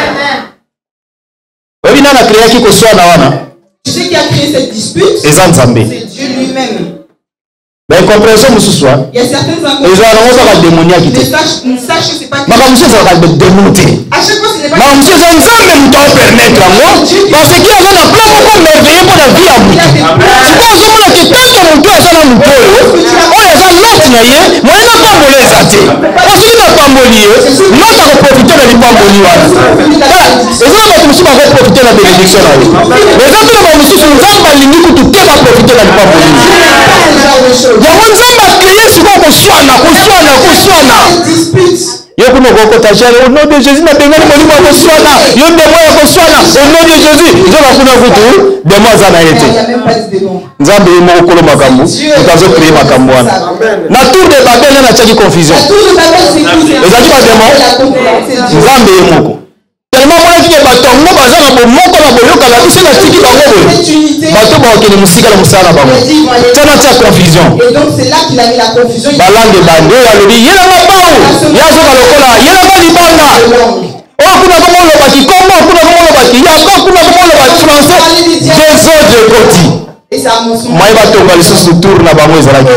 Oyebi nani akreaki koswana wana? Tu sais qui a créé cette dispute? Eza Nzambe. C'est Dieu lui-même. Mais compréhension mosusu wa? Il y a certains ezala nango kaka démoniaki te. sache que c'est pas makambo mosusu ezalaka démon te. à chaque fois ce n'est pas makambo mosusu eza Nzambe moto aopermettre yango parce que aza na plan moko merveilleux mpo na vie ya motu. Sikoyo ozomona ke tanke motu aza na motu oyo oyo eza note na ye moye na pamboli eza te. Osoki na pamboli ye note akoprofite na lipamboli wana. Eza na bato mosusu bakoprofite na bénédiction na ye. Mais eza mpe na bamosusu Nzambe alingi kutu te baprofite na lipamboli ye. yango Nzambe akreye sikoyo koswana koswana koswana yo kuna okokota jare au nom de Jésus nabengani molimo ya koswana yo demo ya koswana au nom de Jésus nzoka kuna kutu demo aza na ye te. Nzambe ye moko kolo makambo moto azokreye makambo wana na tour de Babel nani atiaki confusion ezalaki bademo Nzambe ye moko tellement monaki ke bato yango baza na bomoko na boyokana biso natiki bango boye bato bakokende mosika na mosala na bango tana tia confusion balange bande oyo alobi yelanga bau ye azoka lokola yelanga libanga oyo kuna kongo olobaki kongo kuna kongo olobaki yaka kuna kongo olobaki français desordre ekoti moye batonga lisusu tour na bango ezalaki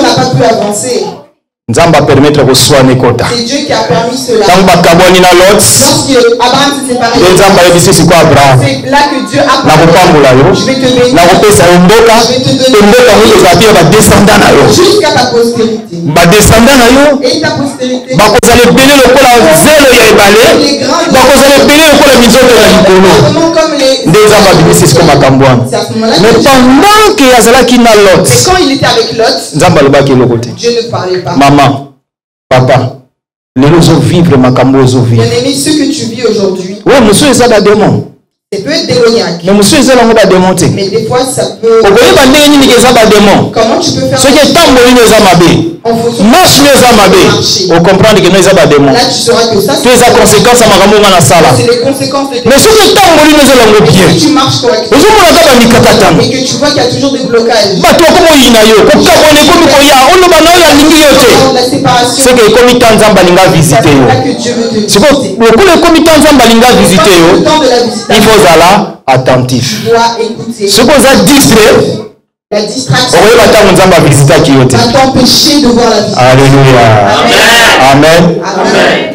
Nzambe apermettre koswana ekota ntango bakabwani na Lot nde Nzambe ayebisi sikoyo Abraham nakopambola yo nakopesa yo mboka mpe mboka yango ezala ya badescenda na yo badescenda na yo bakozala ebele lokola zelo ya ebale bakozala ebele lokola minzoto ya likolo nde Nzambe abimisi sikoyo makambo wana mais pendant ke azalaki na Lot Nzambe alobaki eloko te. Maman, papa, les gens vivent makambo vivre. Bien-aimé, ce que tu vis aujourd'hui, oui, monsieur est un démon. Ça peut être démoniaque. Mais monsieur est un démon. Mais des fois, ça peut. Comment tu peux faire? Ce qui est tant bon, nous sommes mabé. Marche nous sommes mabé. On comprend que nous sommes démons. Là, tu sauras que ça, c'est les conséquences à makambo na sala. C'est les conséquences de tes. Mais ce qui est tant bon, nous sommes bien. Tu marches correctement. Nous sommes là dans mikakatano. Et que tu vois qu'il y a toujours des blocages. Bato comme ina yo, ko kabone ko ko ya, on no bana ya lingi yote. C'est que comme tant Nzamba linga visiter yo. C'est que le comme tant Nzamba linga visiter yo. Il faut là attentif. Ce qu'on a distrait, la distraction va t'empêcher de voir la vie. Alléluia. Amen. Amen. Amen.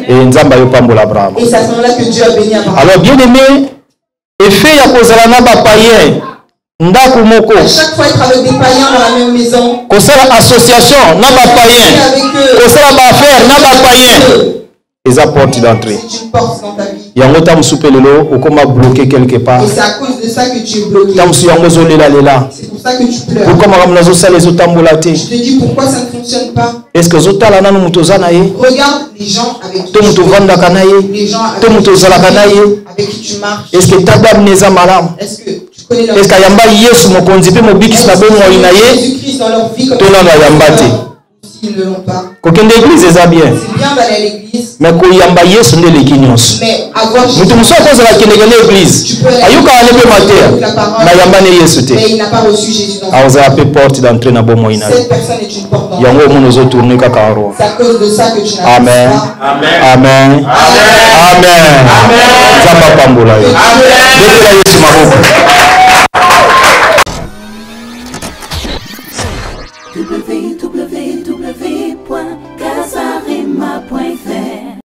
Et Nzamba yopambola Abraham. Et c'est à ce moment-là que Dieu a béni Abraham. Alors bien aimé, effet ya kozala na ba païen. Ndaku moko. À chaque fois être avec des païens dans la même maison. Kosala association na ba païen. Kosala ba affaire na ba païen. Les portes d'entrée. C'est une porte dans ta vie. Yango tam soupelelo okoma bloqué quelque part. Et c'est à cause de ça que tu es bloqué. Tam su yango zolela lela. C'est pour ça que tu pleures. Pourquoi madame nazo sala les otambola te? Je te dis pourquoi ça ne fonctionne pas. Est-ce que zotala nanu mutoza na ye? Regarde les gens avec qui To muto vanda kana ye. les gens avec To qui muto tu zala kana ye. avec qui tu marches. Est-ce que tabam neza malam? Est-ce que tu connais leur Est-ce que yamba Yesu mokonzi pe mobikisi na bomo ina ye? Jésus-Christ dans leur vie comme To na yamba te. s'ils ne l'ont pas. Kokende église eza bien. C'est bien d'aller à l'église. Mais ko yamba Yesu nde leki nyonso. Mais avoir Mutu muso kozala kendeke na église. Ayuka alepe mater. Na yamba ne Yesu te. mais il n'a pas reçu Jésus dans Aoza pe porte d'entrée na bomo ina. cette personne est une porte d'entrée. Yango mono zo tourner kaka ro. C'est à cause de ça que tu n'as Amen. pas. Amen. Amen. Amen. Zamba pambola yo. Dekela Yesu maboko. w w w point casarema point f r